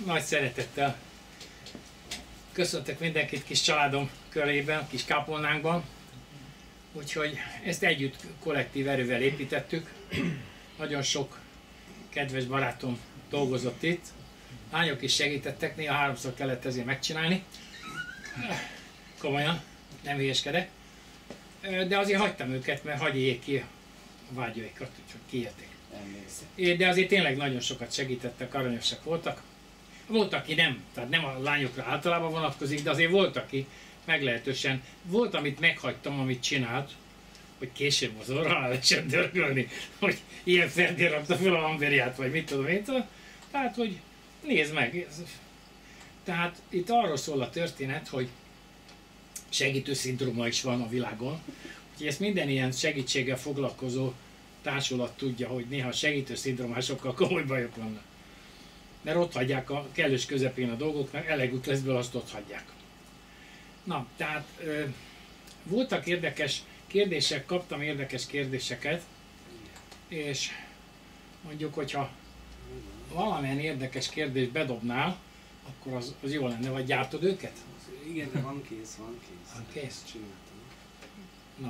Nagy szeretettel köszöntök mindenkit kis családom körében, kis kápolnánkban. Úgyhogy ezt együtt kollektív erővel építettük. Nagyon sok kedves barátom dolgozott itt. Lányok is segítettek, néha háromszor kellett ezért megcsinálni. Komolyan, nem hülyeskedek. De azért hagytam őket, mert hagyják ki a vágyaikat, úgyhogy kiérték. De azért tényleg nagyon sokat segítettek, aranyosak voltak. Volt, aki nem, tehát nem a lányokra általában vonatkozik, de azért volt, aki meglehetősen, volt, amit meghagytam, amit csinált, hogy később az orra alá lehessen dörgölni, hogy ilyen Ferdi rakta fel a Amberiát, vagy mit tudom én. Tehát, hogy nézd meg. Tehát itt arról szól a történet, hogy segítő szindróma is van a világon. Úgyhogy ezt minden ilyen segítséggel foglalkozó társulat tudja, hogy néha segítő szindrómásokkal komoly bajok vannak. Mert ott hagyják a kellős közepén a dolgoknak, elegük lesz belőle, azt ott hagyják. Na, tehát voltak érdekes kérdések, kaptam érdekes kérdéseket, és mondjuk, hogyha valamilyen érdekes kérdést bedobnál, akkor az jó lenne, vagy gyártod őket? Igen, de van kész, van kész. Van kész? Csináltam. Na,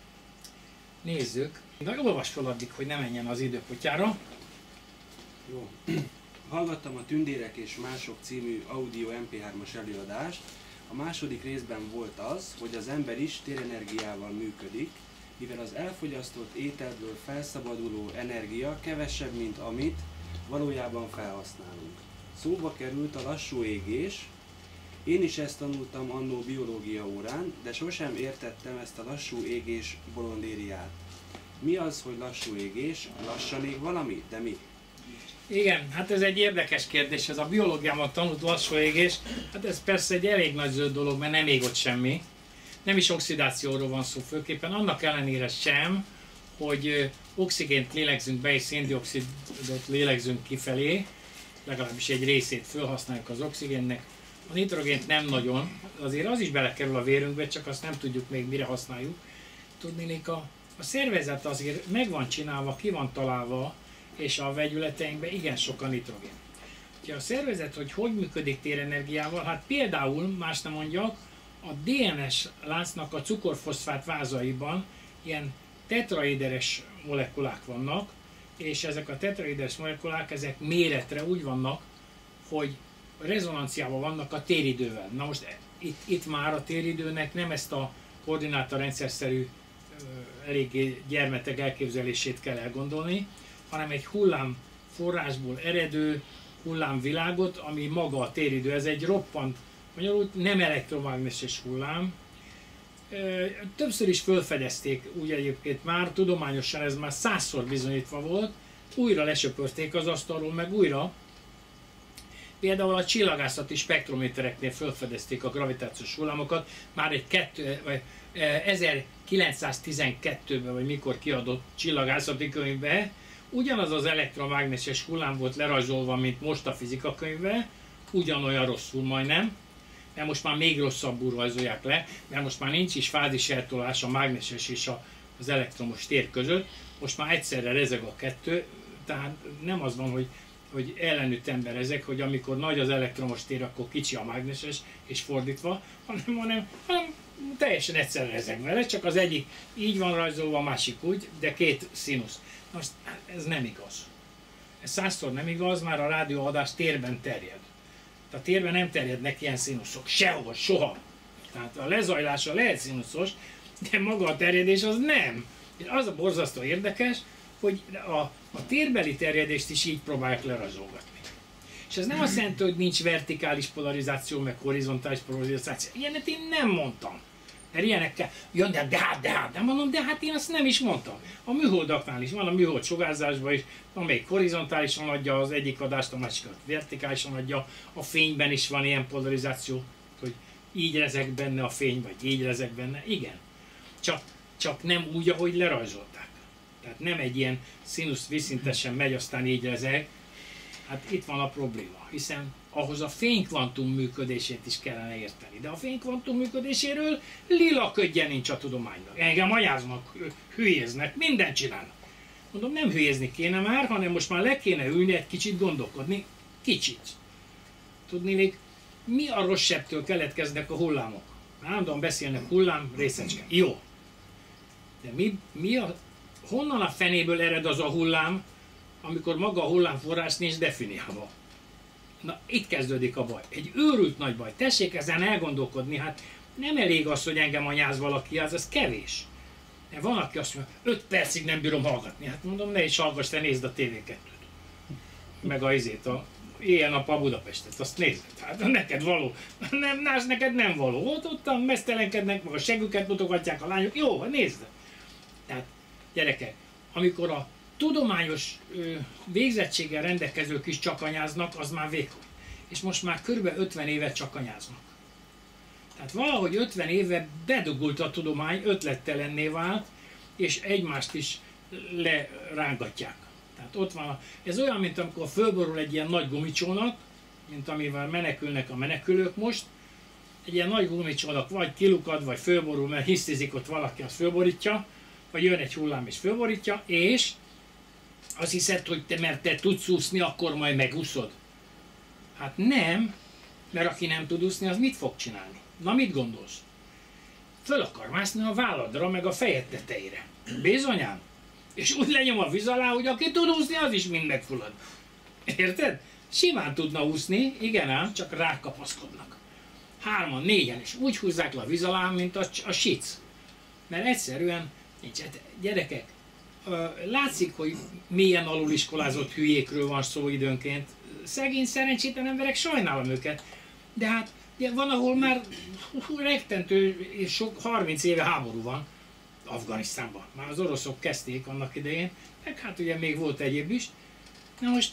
nézzük. De olvasd fel addig, hogy ne menjen az idő kutyára. Jó. Hallgattam a Tündérek és mások című audio MP3-as előadást. A második részben volt az, hogy az ember is térenergiával működik, mivel az elfogyasztott ételből felszabaduló energia kevesebb, mint amit valójában felhasználunk. Szóba került a lassú égés. Én is ezt tanultam annó biológia órán, de sosem értettem ezt a lassú égés bolondériát. Mi az, hogy lassú égés? Lassan ég valami? De mi? Igen, hát ez egy érdekes kérdés, ez a biológiában tanult lassú égés, hát ez persze egy elég nagy zöld dolog, mert nem ég ott semmi. Nem is oxidációról van szó főképpen, annak ellenére sem, hogy oxigént lélegzünk be és széndioxidot lélegzünk kifelé, legalábbis egy részét felhasználjuk az oxigénnek. A nitrogént nem nagyon, azért az is belekerül a vérünkbe, csak azt nem tudjuk még mire használjuk. Tudnélik, a szervezet azért meg van csinálva, ki van találva, és a vegyületeinkben igen sok a nitrogén. Úgyhogy a szervezet, hogy működik térenergiával, hát például, más nem mondjak, a DNS láncnak a cukorfoszfát vázaiban ilyen tetraéderes molekulák vannak, és ezek a tetraéderes molekulák, ezek méretre úgy vannak, hogy rezonanciában vannak a téridővel. Na most itt már a téridőnek nem ezt a koordinátorrendszerszerű eléggé gyermetek elképzelését kell elgondolni, hanem egy hullám forrásból eredő hullámvilágot, ami maga a téridő. Ez egy roppant, magyarul nem elektromágneses hullám. Többször is felfedezték, úgy egyébként már, tudományosan ez már 100-szor bizonyítva volt, újra lesöpörték az asztalról, meg újra. Például a csillagászati spektrométereknél felfedezték a gravitációs hullámokat, már egy 1912-ben, vagy mikor kiadott csillagászati könyvbe, ugyanaz az elektromágneses hullám volt lerajzolva, mint most a fizikakönyvben, ugyanolyan rosszul majdnem, mert most már még rosszabbul rajzolják le, mert most már nincs is fáziseltolás a mágneses és az elektromos tér között, most már egyszerre rezeg a kettő, tehát nem az van, hogy ellenütt ember ezek, hogy amikor nagy az elektromos tér, akkor kicsi a mágneses, és fordítva, hanem teljesen egyszerre rezeg vele, csak az egyik így van rajzolva, a másik úgy, de két színusz. Most ez nem igaz. Ez 100-szor nem igaz, már a rádióadás térben terjed. A térben nem terjednek ilyen színuszok, sehol, soha. Tehát a lezajlása lehet színuszos, de maga a terjedés az nem. Az a borzasztó érdekes, hogy a térbeli terjedést is így próbálják lerajzolgatni. És ez nem azt jelenti, hogy nincs vertikális polarizáció, meg horizontális polarizáció. Ilyenet én nem mondtam. Mert ilyenekkel, jön, de hát, nem mondom, de hát én azt nem is mondtam. A műholdaknál is van, a műhold sugárzásban is, amelyik horizontálisan adja az egyik adást, a másikat vertikálisan adja, a fényben is van ilyen polarizáció, hogy így rezeg benne a fény, vagy így rezeg benne, igen. Csak nem úgy, ahogy lerajzolták. Tehát nem egy ilyen színusz viszintesen megy, aztán így rezeg. Hát itt van a probléma, hiszen ahhoz a fénykvantum működését is kellene érteni. De a fénykvantum működéséről lila ködje nincs a tudománynak. Engem anyáznak, hülyéznek, mindent csinálnak. Mondom, nem hülyézni kéne már, hanem most már le kéne ülni egy kicsit gondolkodni. Kicsit. Tudniillik, mi a rossz sebtől keletkeznek a hullámok? Állandóan beszélnek hullám, részecske. Jó. De honnan a fenéből ered az a hullám, amikor maga a hullámforrás nincs definiálva? Na, itt kezdődik a baj. Egy őrült nagy baj. Tessék ezen elgondolkodni, hát nem elég az, hogy engem anyáz valaki, az kevés. De van, aki azt mondja, 5 percig nem bírom hallgatni. Hát mondom, ne is hallgass, te nézd a TV2-t. Meg a éjjel-nappal Budapestet, azt nézd. Hát neked való. Neked nem való. Ottan mesztelenkednek, meg a següket mutogatják a lányok. Jó, nézd. Tehát, gyerekek, amikor a tudományos végzettséggel rendelkezők is csak anyáznak, az már vékony. És most már kb. 50 éve csak anyáznak. Tehát valahogy 50 éve bedugult a tudomány, ötlettelenné vált, és egymást is lerángatják. Tehát ott van, ez olyan, mint amikor fölborul egy ilyen nagy gumicsónak, mint amivel menekülnek a menekülők most. Egy ilyen nagy gumicsónak vagy kilukad, vagy fölborul, mert hisztizik ott valaki, azt fölborítja, vagy jön egy hullám és fölborítja, és azt hiszed, hogy mert te tudsz úszni, akkor majd megúszod. Hát nem, mert aki nem tud úszni, az mit fog csinálni? Na, mit gondolsz? Föl akar mászni a válladra, meg a fejed tetejére. Bizonyám? És úgy lenyom a víz alá, hogy aki tud úszni, az is mind megfullad. Érted? Simán tudna úszni, igen ám, csak rákapaszkodnak. 3-an, 4-en, és úgy húzzák le a víz alá, mint a sic. Mert egyszerűen nincs. Gyerekek, látszik, hogy milyen aluliskolázott hülyékről van szó időnként. Szegény, szerencsétlen emberek, sajnálom őket. De hát van, ahol már rettentő, és sok 30 éve háború van Afganisztánban. Már az oroszok kezdték annak idején, meg hát ugye még volt egyéb is. Na most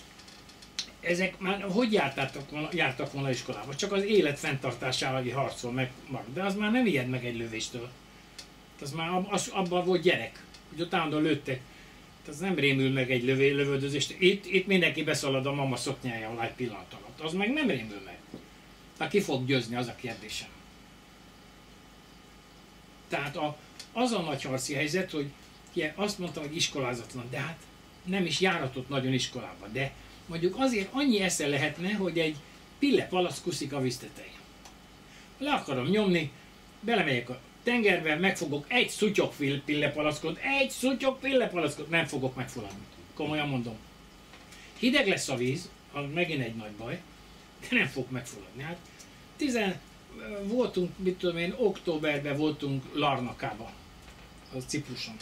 ezek már hogy jártak volna iskolába? Csak az élet fenntartásával harcol meg, de az már nem ijed meg egy lövéstől. Az már abban volt gyerek, hogy ott állandóan lőttek. Az nem rémül meg egy lövöldözést. Itt mindenki beszalad a mama szoknyája alá egy pillanat alatt. Az meg nem rémül meg. Hát ki fog győzni, az a kérdésem. Tehát az a nagy harci helyzet, hogy azt mondtam, hogy iskolázatlan, de hát nem is járatott nagyon iskolába, de mondjuk azért annyi esze lehetne, hogy egy pillepalack kuszik a víz tetején. Le akarom nyomni, belemegyek a tengerbe, megfogok egy szutyok pillepalackot, nem fogok megfulladni. Komolyan mondom. Hideg lesz a víz, az megint egy nagy baj, de nem fog megfulladni. Hát voltunk, mit tudom én, októberben voltunk Larnakában, az Cipruson.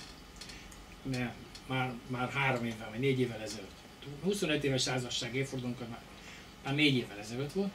Már 3 évvel, vagy 4 évvel ezelőtt. 25 éves házasság évfordulónk, már 4 évvel ezelőtt volt.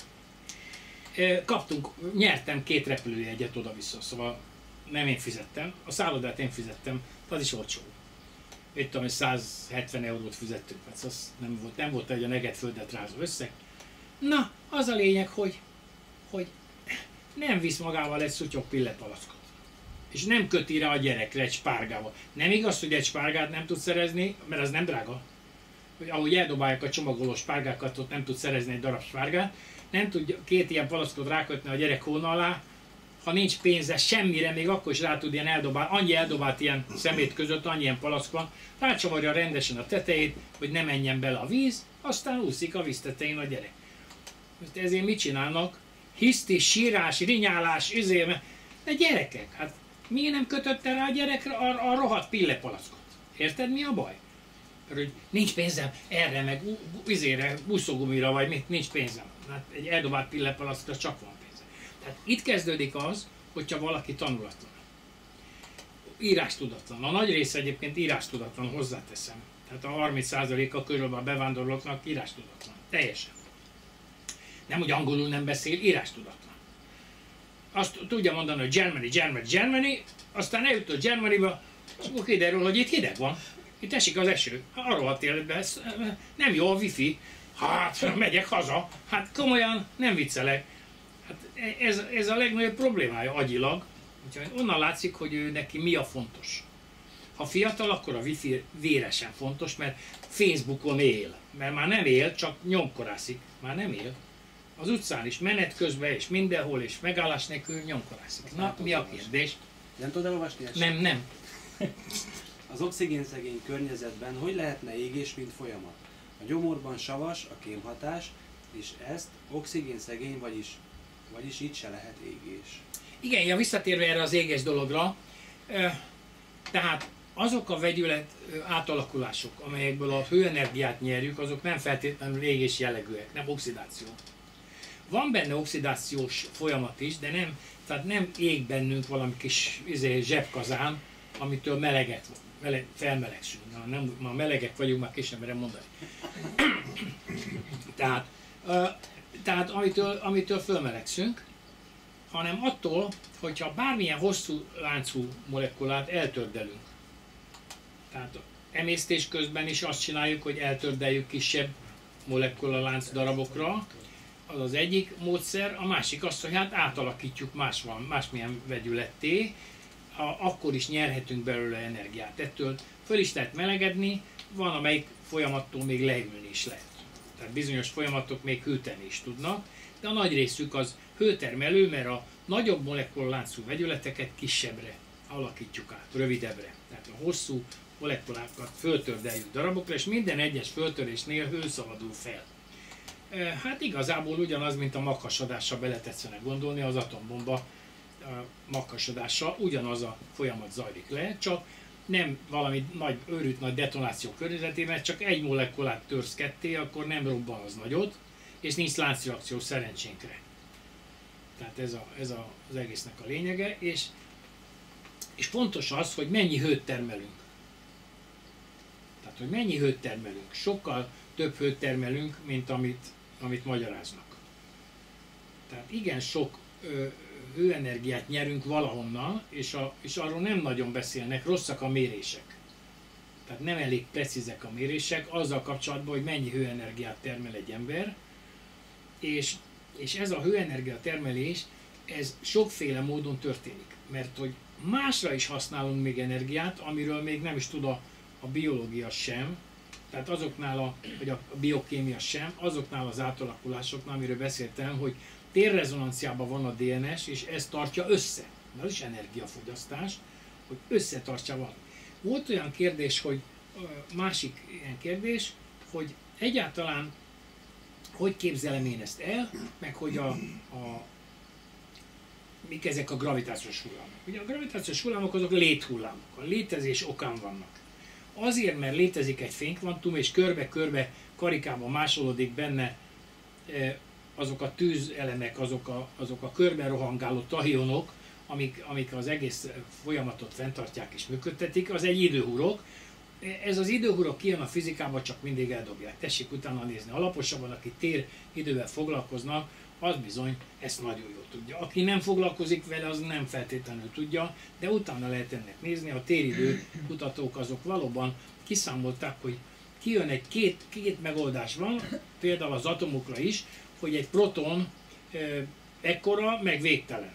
Nyertem 2 repülőjegyet oda-vissza, szóval nem én fizettem, a szállodát én fizettem, az is olcsó. Itt tudom, hogy 170 eurót fizettünk, az nem volt egy a neget földet rázó összeg. Na, az a lényeg, hogy nem visz magával egy szutyok pillepalackot. És nem köti rá a gyerekre egy spárgával. Nem igaz, hogy egy spárgát nem tud szerezni, mert az nem drága. Hogy ahogy eldobálják a csomagoló spárgákat, ott nem tud szerezni egy darab spárgát. Nem tud 2 ilyen palackot rákötni a gyerek hóna alá. Ha nincs pénze semmire, még akkor is rá tud ilyen annyi eldobált ilyen szemét között, annyi ilyen palack van, rácsavarja rendesen a tetejét, hogy ne menjen bele a víz, aztán úszik a víz tetején a gyerek. Ezért mit csinálnak? Hiszti, sírás, rinyálás, de gyerekek, hát miért nem kötötte rá a gyerekre a rohadt pillepalackot? Érted, mi a baj? Hogy nincs pénzem erre, meg buszogumira, vagy mit, nincs pénzem. Hát egy eldobált pillepalackra csak van pénze. Tehát itt kezdődik az, hogyha valaki tanulatlan. Írástudatlan. A nagy része egyébként írástudatlan, hozzáteszem. Tehát a 30%-a körülbelül a bevándorlóknak írástudatlan. Teljesen. Nem, hogy angolul nem beszél, írástudatlan. Azt tudja mondani, hogy Germany, aztán eljutott Germanyba, és akkor kiderül, hogy itt hideg van. Itt esik az eső. Arról a téletben, nem jó a wifi. Hát, megyek haza. Hát komolyan, nem viccelek. Hát ez a legnagyobb problémája agyilag. Úgyhogy onnan látszik, hogy ő neki mi a fontos. Ha fiatal, akkor a wifi véresen fontos, mert Facebookon él. Mert már nem él, csak nyomkorászik. Már nem él. Az utcán is menet közben, és mindenhol, és megállás nélkül nyomkorászik. Na, mi a kérdés? Nem tudod elolvasni ezt? Nem. Az oxigénszegény környezetben hogy lehetne égés, mint folyamat? A gyomorban savas, a kémhatás, és ezt oxigénszegény, vagyis itt se lehet égés. Igen, ja, visszatérve erre az égés dologra, tehát azok a vegyület átalakulások, amelyekből a hőenergiát nyerjük, azok nem feltétlenül égés jellegűek, nem oxidáció. Van benne oxidációs folyamat is, de nem ég bennünk valami kis zsebkazán, amitől felmelegszünk. Ma melegek vagyunk, már később merem mondani. Tehát amitől fölmelegszünk, hanem attól, hogyha bármilyen hosszú láncú molekulát eltördelünk. Tehát emésztés közben is azt csináljuk, hogy eltördeljük kisebb molekulalánc darabokra, az az egyik módszer, a másik az, hogy hát átalakítjuk másmilyen vegyületté, akkor is nyerhetünk belőle energiát. Ettől föl is lehet melegedni, van amelyik folyamattól még leülni is lehet. Tehát bizonyos folyamatok még hűteni is tudnak, de a nagy részük az hőtermelő, mert a nagyobb molekulaláncú vegyületeket kisebbre alakítjuk át, rövidebbre. Tehát a hosszú molekulákat föltördeljük darabokra, és minden egyes föltörésnél hő szabadul fel. Hát igazából ugyanaz, mint a maghasadással beletetszene gondolni, az atombomba maghasadása ugyanaz a folyamat zajlik le, csak nem valami őrült nagy detonáció környezetében, csak egy molekulát törsz ketté, akkor nem robban az nagyot, és nincs láncreakció szerencsénkre. Tehát ez az egésznek a lényege, és fontos az, hogy mennyi hőt termelünk. Tehát, hogy mennyi hőt termelünk. Sokkal több hőt termelünk, mint amit magyaráznak. Tehát igen sok hőenergiát nyerünk valahonnan, és arról nem nagyon beszélnek, rosszak a mérések. Tehát nem elég precízek a mérések azzal kapcsolatban, hogy mennyi hőenergiát termel egy ember, és ez a hőenergia termelés, ez sokféle módon történik. Mert hogy másra is használunk még energiát, amiről még nem is tud a biológia sem, tehát azoknál, vagy a biokémia sem, azoknál az átalakulásoknál, amiről beszéltem, hogy térrezonanciában van a DNS, és ez tartja össze. Az is energiafogyasztás, hogy összetartja valami. Volt olyan kérdés, hogy másik ilyen kérdés, hogy egyáltalán hogy képzelem én ezt el, meg hogy mik ezek a gravitációs hullámok. Ugye a gravitációs hullámok azok léthullámok, a létezés okán vannak. Azért, mert létezik egy fénykvantum, és körbe-körbe karikában másolódik benne azok a tűzelemek, azok a körbe rohangáló tahionok, amik az egész folyamatot fenntartják és működtetik, az egy időhurok. Ez az időhurok kijön a fizikába, csak mindig eldobják. Tessék utána nézni alaposabban, aki téridővel foglalkoznak, az bizony ezt nagyon jól tudja. Aki nem foglalkozik vele, az nem feltétlenül tudja, de utána lehet ennek nézni. A téridő kutatók azok valóban kiszámolták, hogy kijön két megoldás van, például az atomokra is, hogy egy proton ekkora, meg végtelen.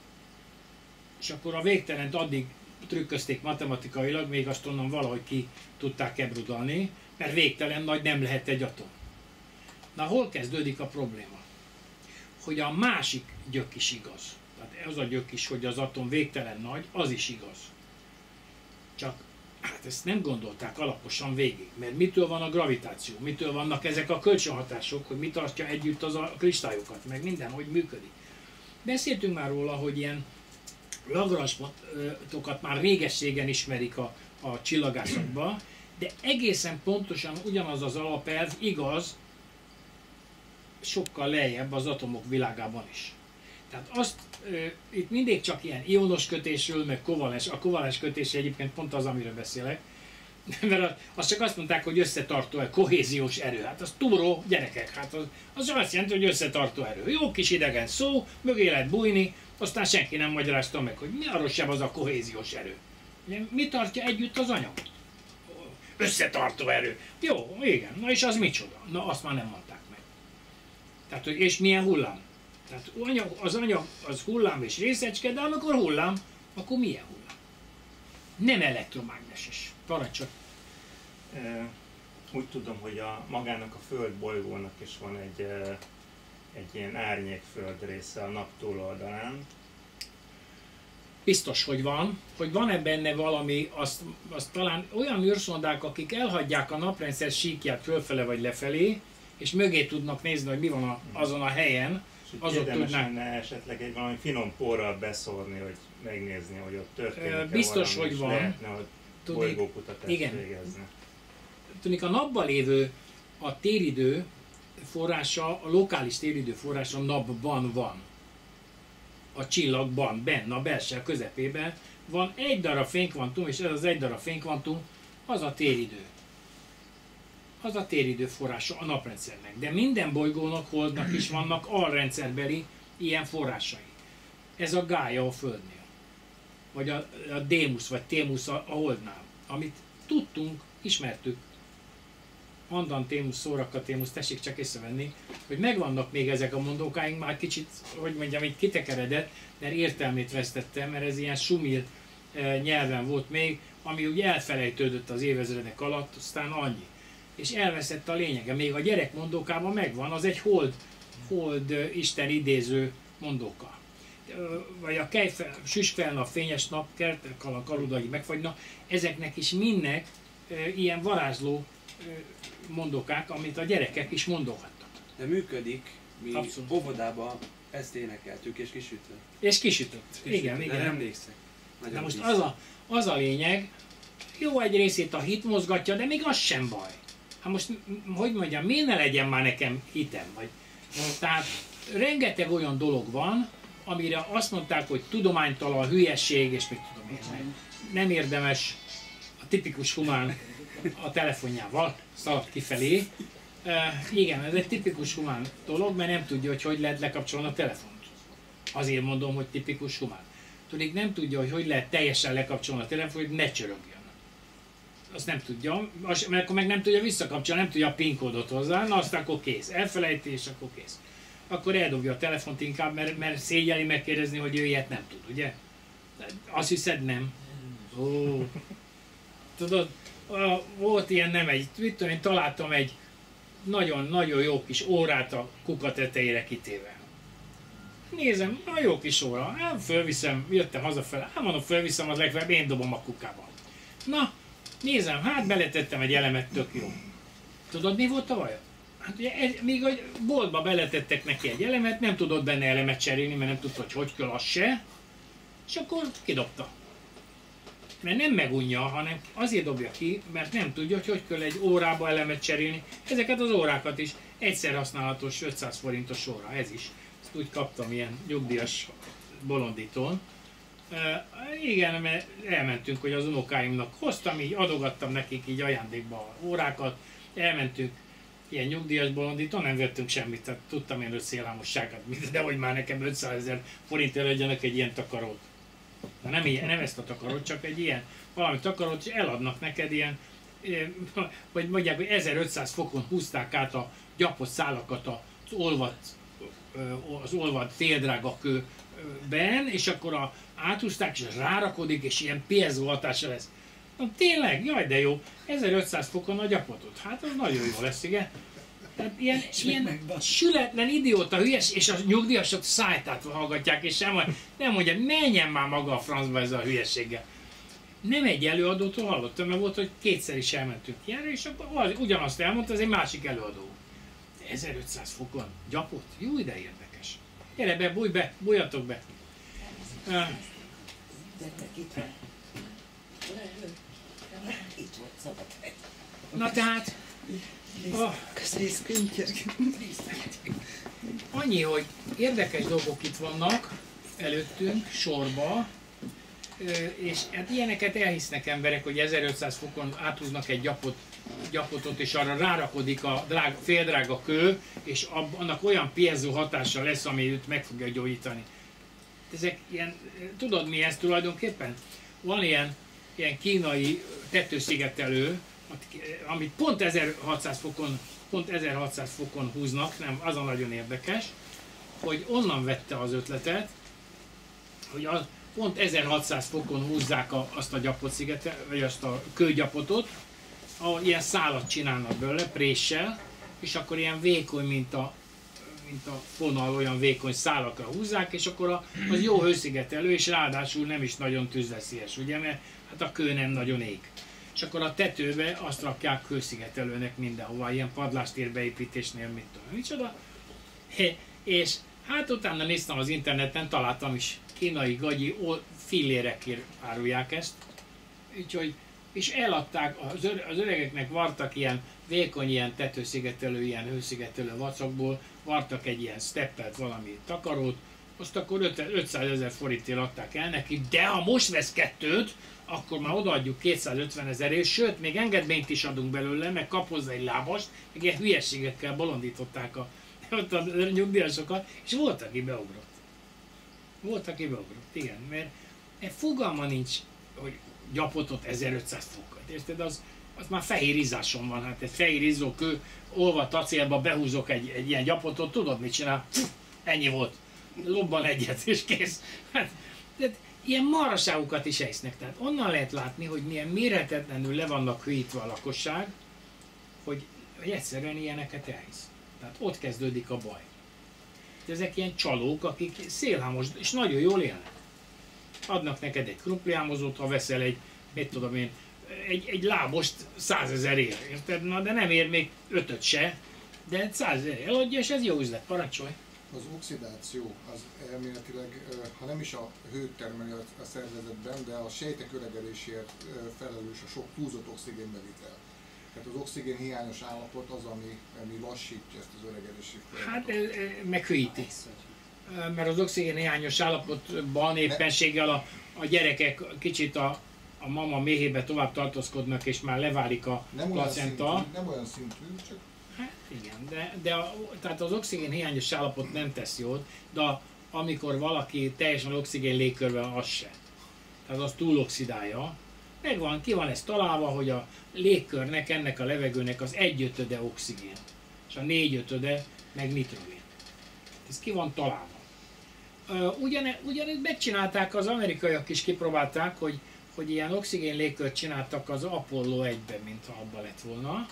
És akkor a végtelent addig trükközték matematikailag, még azt onnan valahogy ki tudták ebrudalni, mert végtelen nagy nem lehet egy atom. Na hol kezdődik a probléma? Hogy a másik gyök is igaz. Tehát az a gyök is, hogy az atom végtelen nagy, az is igaz. Csak hát ezt nem gondolták alaposan végig, mert mitől van a gravitáció, mitől vannak ezek a kölcsönhatások, hogy mi tartja együtt az a kristályokat, meg minden, hogy működik. Beszéltünk már róla, hogy ilyen Lagrange-pontokat már régességen ismerik a csillagászatban, de egészen pontosan ugyanaz az alapelv igaz sokkal lejjebb az atomok világában is. Tehát itt mindig csak ilyen ionos kötésről, meg kovalens, a kovalens kötés egyébként pont az, amiről beszélek, mert azt csak azt mondták, hogy összetartó, kohéziós erő. Hát az túró, gyerekek, hát az azt jelenti, hogy összetartó erő. Jó kis idegen szó, mögé lehet bújni, aztán senki nem magyarázta meg, hogy mi arról sem az a kohéziós erő. Ugye, mi tartja együtt az anyagot? Összetartó erő. Jó, igen, na és az micsoda? Na azt már nem mondták meg. Tehát, hogy és milyen hullám? Tehát az anyag az hullám és részecske, de amikor hullám, akkor milyen hullám? Nem elektromágneses. Parancsolj! Úgy tudom, hogy magának a földbolygónak is van egy ilyen árnyékföld része a nap túloldalán. Biztos, hogy van-e benne valami, azt talán olyan űrszondák, akik elhagyják a naprendszer síkját fölfele vagy lefelé, és mögé tudnak nézni, hogy mi van azon a helyen, azok érdemes tudnák. lenne esetleg egy valami finom porral beszórni, hogy megnézni, hogy ott történik biztos, valami, hogy és van. lehetne, hogy Tudnék, bolygókutatást igen. végezni. Tudnék, a napban lévő a téridő forrása, a lokális téridő forrása a napban van. A csillagban, benne, a belső közepében van egy darab fénykvantum, és ez az egy darab fénykvantum az a téridő. Az a téridő forrása a naprendszernek. De minden bolygónak, holdnak is vannak alrendszerbeli ilyen forrásai. Ez a Gaia a Földnél. Vagy a Démusz, vagy Témusz a Holdnál. Amit tudtunk, ismertük. Andan Témusz, Szóraka Témusz, tessék csak észrevenni, hogy megvannak még ezek a mondókáink, már kicsit, hogy mondjam, így kitekeredett, mert értelmét vesztettem, mert ez ilyen sumil nyelven volt még, ami úgy elfelejtődött az évezredek alatt, aztán annyi. És elveszett a lényege. Még a gyerek mondókában megvan, az egy hold Isten idéző mondóka. Vagy a süsfeln a fényes napkert, a kaludai megfagyna, ezeknek is mindnek ilyen varázsló mondókák, amit a gyerekek is mondogattak. De működik, mi Abszolút. óvodában ezt énekeltük és kisütve. És kisütött. Igen, De igen. emlékszek. Na Nagyon most vissza. az a lényeg, jó, egy részét a hit mozgatja, de még az sem baj. Hát most, hogy mondjam, miért ne legyen már nekem hitem? Vagy, tehát rengeteg olyan dolog van, amire azt mondták, hogy tudománytalan, hülyesség, és mit tudom én, nem érdemes a tipikus humán a telefonjával szaladt kifelé. Igen, ez egy tipikus humán dolog, mert nem tudja, hogy lehet lekapcsolni a telefont. Azért mondom, hogy tipikus humán. Tudjuk, nem tudja, hogy lehet teljesen lekapcsolni a telefont, hogy ne csörögjön. Azt nem tudja, mert akkor meg nem tudja visszakapcsolni, nem tudja a PIN kódot hozzá, na azt akkor kész. Elfelejti, és akkor kész. Akkor eldobja a telefont inkább, mert szégyeli megkérdezni, hogy ő ilyet nem tud, ugye? Azt hiszed, nem? Ó. Tudod, volt ilyen nem egy, mit tudom én, találtam egy nagyon-nagyon jó kis órát a kuka tetejére kitéve. Nézem, na jó kis óra, fölviszem, jöttem hazafele, mondom, fölviszem, az legfeljebb én dobom a kukába. Na, nézem, hát beletettem egy elemet, tök jó. Tudod, mi volt a vaja? Hát ugye, még a boltba beletettek neki egy elemet, nem tudott benne elemet cserélni, mert nem tudta, hogy kell, az se. És akkor kidobta. Mert nem megunja, hanem azért dobja ki, mert nem tudja, hogy kell egy órába elemet cserélni. Ezeket az órákat is egyszer használatos 500 forintos óra, ez is. Ezt úgy kaptam ilyen nyugdíjas bolondítón. Igen, mert elmentünk, hogy az unokáimnak hoztam, így adogattam nekik így ajándékba a órákat, elmentünk ilyen nyugdíjas bolondítón, nem vettünk semmit, tehát tudtam én 5 szélhámosságot, de hogy már nekem 500 000 forintért adjanak egy ilyen takarót. Na nem, nem ezt a takarót, csak egy ilyen valami takarót, és eladnak neked ilyen, vagy mondják, hogy 1500 fokon húzták át a gyapott szálakat az olvadt féldrága kőben, és akkor áthúzták, és rárakodik, és ilyen piezo hatása lesz. Na tényleg, jaj de jó, 1500 fokon a gyapotot. Hát az nagyon jó lesz, igen. Tehát ilyen sületlen idióta hülyes, és a nyugdíjasok szájtát hallgatják, és nem mondja, menjen már maga a francba ezzel a hülyeséggel. Nem egy előadótól hallottam, mert volt, hogy kétszer is elmentünk ilyenre, és akkor ugyanazt elmondta, ez egy másik előadó. 1500 fokon gyapot? Jó, de érdekes. Gyere be, bújjatok be. Na tehát, annyi, hogy érdekes dolgok itt vannak előttünk, sorba, és hát ilyeneket elhisznek emberek, hogy 1500 fokon áthúznak egy gyapotot, és arra rárakodik a féldrága kő, és annak olyan piezo hatása lesz, ami őt meg fogja gyógyítani. Ezek ilyen, tudod mi ez tulajdonképpen? Van ilyen kínai tetőszigetelő, amit pont 1600 fokon húznak, nem, az a nagyon érdekes, hogy onnan vette az ötletet, hogy pont 1600 fokon húzzák azt a gyapotszigetet, vagy azt a kőgyapotot, ahol ilyen szálat csinálnak belőle, préssel, és akkor ilyen vékony, mint a fonal, olyan vékony szálakra húzzák, és akkor az jó hőszigetelő, és ráadásul nem is nagyon tűzveszélyes, ugye, mert hát a kő nem nagyon ég. és akkor a tetőbe azt rakják hőszigetelőnek mindenhova, ilyen padlástérbeépítésnél, mit tudom, micsoda. És hát utána néztem az interneten, találtam is kínai gagyi fillérekért árulják ezt. Úgyhogy, és eladták, az öregeknek vartak ilyen vékony, ilyen tetőszigetelő, ilyen hőszigetelő vacakból, vartak egy ilyen steppelt valami takarót, azt akkor 500 000 forintért adták el neki, de ha most vesz kettőt, akkor már odaadjuk 250 000-ért, sőt, még engedményt is adunk belőle, meg kap hozzá egy lábast, meg ilyen hülyeségekkel bolondították a nyugdíjasokat, és volt, aki beugrott. Volt, aki beugrott, igen, mert fogalma nincs, hogy gyapotot 1500 fokat, érted? Az már fehér izzáson van, hát egy fehér izzókő, olvadt acélba behúzok egy ilyen gyapotot, tudod mit csinál? Ennyi volt. Lobban egyet és kész. Hát, ilyen maraságokat is ejsznek, tehát onnan lehet látni, hogy milyen mérhetetlenül le vannak hűítve a lakosság, hogy egyszerűen ilyeneket elhisz. Tehát ott kezdődik a baj. Ezek ilyen csalók, akik szélhámos, és nagyon jól élnek. Adnak neked egy krumplihámozót, ha veszel egy, mit tudom én, egy lábost 100 000 ér, érted? Na, de nem ér még 5-öt se, de 100 000 eladja, és ez jó üzlet, parancsolj. Az oxidáció az elméletileg, ha nem is a hőt termeli a szervezetben, de a sejtek öregedéséért felelős a sok túlzott oxigénbevitel. Tehát az oxigén hiányos állapot az, ami lassítja ezt az öregedési folyamatot. Hát meghűíti. Mert az oxigén hiányos állapotban éppenséggel a gyerekek kicsit a mama méhébe tovább tartózkodnak, és már leválik a placenta. Nem olyan szintű, csak... Hát igen, tehát az oxigén hiányos állapot nem tesz jót, de amikor valaki teljesen oxigén légkörben, az se. Tehát az túloxidálja. Megvan, ki van ez találva, hogy a légkörnek, ennek a levegőnek az 1/5 oxigén, és a 4/5 meg nitrogén. Ez ki van találva. Ugyanígy megcsinálták, az amerikaiak is kipróbálták, hogy ilyen oxigén légkört csináltak az Apollo 1-ben, mintha abba lett volna.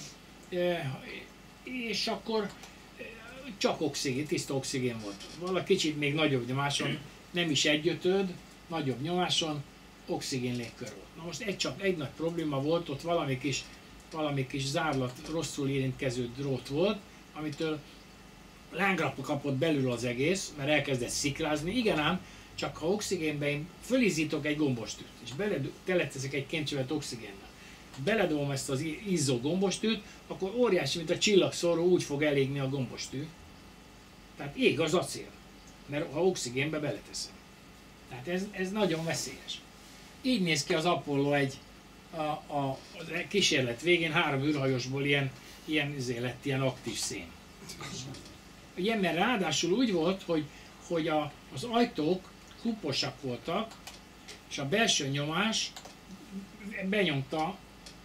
És akkor csak oxigén, tiszta oxigén volt. Valami kicsit még nagyobb nyomáson, nem is 1/5, nagyobb nyomáson, oxigén légkör volt. Na most csak egy nagy probléma volt, ott valami kis zárlat, rosszul érintkező drót volt, amitől lángra kapott belül az egész, mert elkezdett szikrázni. Igen ám, csak ha oxigénbe én fölizítok egy gombostűt, és teleteszek egy kémcsövet oxigénnel, beledobom ezt az izzó gombostűt, akkor óriási, mint a csillagszóró, úgy fog elégni a gombostű. Tehát ég az acél, mert ha oxigénbe beleteszem. Tehát ez nagyon veszélyes. Így néz ki az Apollo 1 a kísérlet végén, 3 űrhajosból ilyen lett ilyen aktív szén. Ugye, mert ráadásul úgy volt, hogy az ajtók kuposak voltak, és a belső nyomás benyomta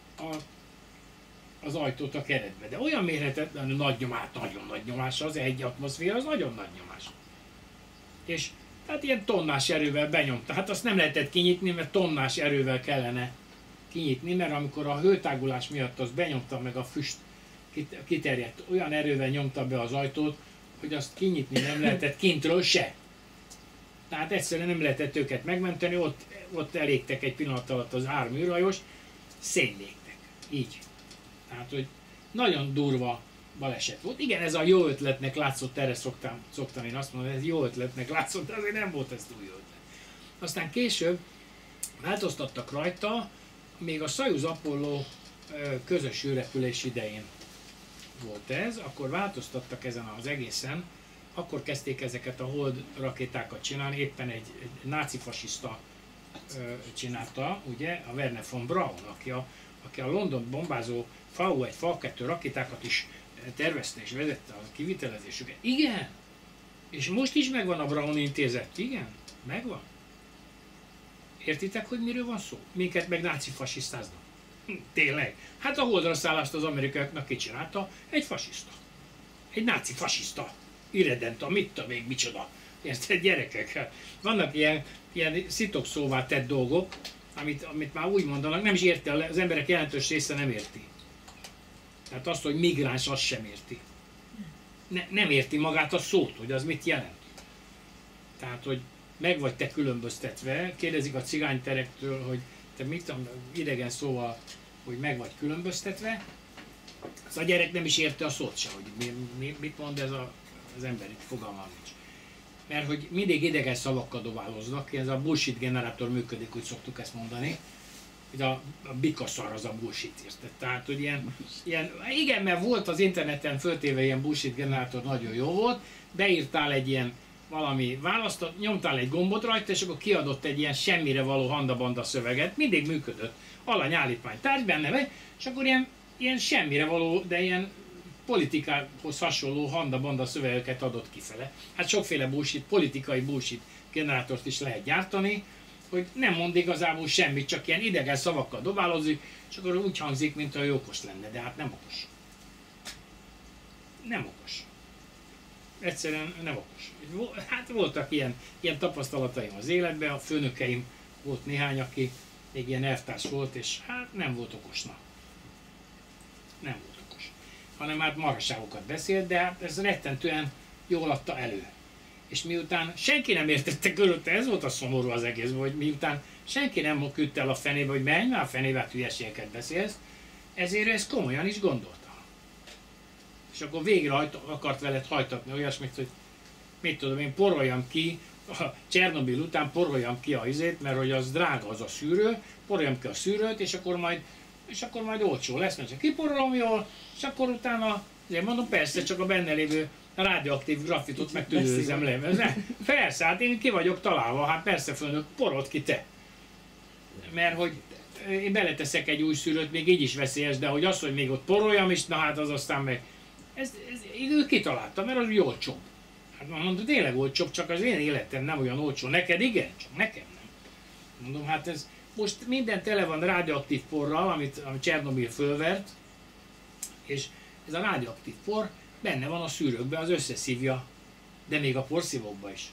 az ajtót a keretbe. De olyan mérhetetlenül nagy nyomás, nagyon nagy nyomás, az 1 atmoszféra, az nagyon nagy nyomás. És tehát ilyen tonnás erővel benyomta. Hát azt nem lehetett kinyitni, mert tonnás erővel kellene kinyitni, mert amikor a hőtágulás miatt az benyomta, meg a füst kiterjedt, olyan erővel nyomta be az ajtót, hogy azt kinyitni nem lehetett kintről se. Tehát egyszerűen nem lehetett őket megmenteni, ott elégtek egy pillanat alatt az 3 űrhajós, szénlégtek. Így. Tehát, hogy nagyon durva baleset volt. Igen, ez a jó ötletnek látszott, erre szoktam én azt mondani, ez jó ötletnek látszott, de azért nem volt ez túl jó ötlet. Aztán később változtattak rajta, még a Szajuz Apollo közös űrrepülés idején volt ez, akkor változtattak ezen az egészen, akkor kezdték ezeket a hold rakétákat csinálni, éppen egy náci fasiszta csinálta, ugye, a Wernher von Braun, aki a London bombázó FAU-1, FAU-2 rakétákat is tervezte és vezette a kivitelezésüket. Igen! És most is megvan a Braun intézet. Igen, megvan. Értitek, hogy miről van szó? Minket meg náci fasisztáznak. Tényleg. Hát a holdra szállást az amerikaiaknak kicsinálta egy fasiszta. Egy náci fasiszta. Irredenta, mit tudom még micsoda. Érted, gyerekek? Vannak ilyen szitokszóvá tett dolgok, amit már úgy mondanak, nem is érti, az emberek jelentős része nem érti. Tehát azt, hogy migráns, azt sem érti. Nem érti magát a szót, hogy az mit jelent. Tehát, hogy meg vagy te különböztetve, kérdezik a cigányterektől, hogy te mit tudom, idegen szóval, hogy meg vagy különböztetve, az a gyerek nem is érte a szót se, hogy mit mond ez az ember, itt fogalmam nincs. Mert hogy mindig idegen szavakkal dobáloznak, ez a bullshit generátor működik, úgy szoktuk ezt mondani, hogy a bikaszar az a bullshit érted. Tehát, hogy ilyen, igen, mert volt az interneten föltéve ilyen bullshit generátor, nagyon jó volt, beírtál egy ilyen valami választott, nyomtál egy gombot rajta, és akkor kiadott egy ilyen semmire való handabanda szöveget, mindig működött. Alany állítmány tárgy benne, és akkor ilyen semmire való, de ilyen politikához hasonló handabanda szövegeket adott kifele. Hát sokféle bullshit, politikai bullshit generátort is lehet gyártani, hogy nem mond igazából semmit, csak ilyen idegen szavakkal dobálozik, és akkor úgy hangzik, mintha ő okos lenne, de hát nem okos. Nem okos. Egyszerűen nem okos. Hát voltak ilyen tapasztalataim az életben, a főnökeim volt néhány, aki még ilyen elvtárs volt, és hát nem volt okosnak. Nem volt okos. Hanem hát marhaságokat beszélt, de hát ez rettentően jól adta elő. És miután senki nem értette körülötte, ez volt a szomorú az egészben, hogy miután senki nem küldte el a fenébe, hogy menj már a fenébe, hát hülyeségeket beszélsz, ezért ezt komolyan is gondolta. És akkor végre akart veled hajtatni olyasmit, hogy mit tudom én, poroljam ki, a Csernobil után poroljam ki a izét, mert hogy az drága az a szűrő, poroljam ki a szűrőt, és akkor majd olcsó lesz, mert csak kiporolom jól, és akkor utána, azért mondom, persze, csak a benne lévő rádióaktív grafitot meg tüdőzem le. Persze, hát én ki vagyok találva, hát persze főnök, porold ki te. Mert hogy én beleteszek egy új szűrőt, még így is veszélyes, de hogy az, hogy még ott poroljam is, na hát az aztán meg... ő kitalálta, mert az úgy olcsóbb. Hát mondom, tényleg olcsóbb, csak az én életem nem olyan olcsó. Neked igen, csak nekem nem. Mondom, hát ez most minden tele van rádióaktív porral, amit Csernobil fölvert, és ez a rádióaktív por benne van a szűrőkben, az összeszívja, de még a porszívókban is.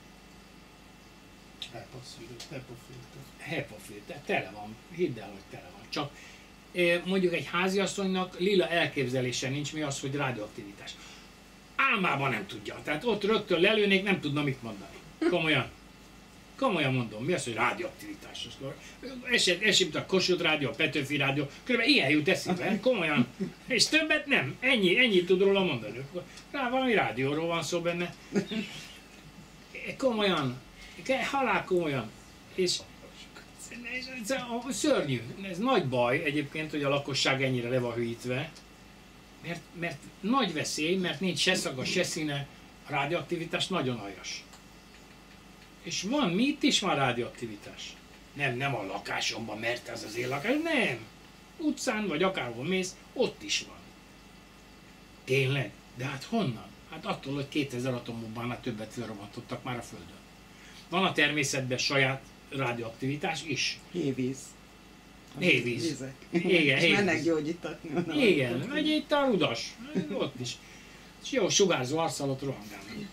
HEPA-filter, tele van, hidd el, hogy tele van. Csak mondjuk egy háziasszonynak lila elképzelése nincs, mi az, hogy rádióaktivitás. Álmában nem tudja, tehát ott rögtön lelőnék, nem tudna mit mondani. Komolyan mondom, mi az, hogy rádióaktivitás? Esett a Kossuth rádió, a Petőfi rádió, körülbelül ilyen jut eszébe, komolyan. És többet nem, ennyit tud róla mondani. Rá valami rádióról van szó benne. Komolyan, halál komolyan. És szörnyű, ez nagy baj egyébként, hogy a lakosság ennyire le van hűítve, mert nagy veszély, mert nincs se szaga, se színe, a rádióaktivitás nagyon aljas. És van, itt is van rádióaktivitás. Nem a lakásomban, mert ez az én lakás, nem. Utcán vagy akárhol mész, ott is van. Tényleg? De hát honnan? Hát attól, hogy 2000 atombombánál többet felrobbantottak már a Földön. Van a természetben saját rádióaktivitás is. Hévíz. Hévíz. Igen, és mennek gyógyítatni. Igen, megy itt a rudas. Ott is. És jó, sugárzó arccal ott rohangálnak.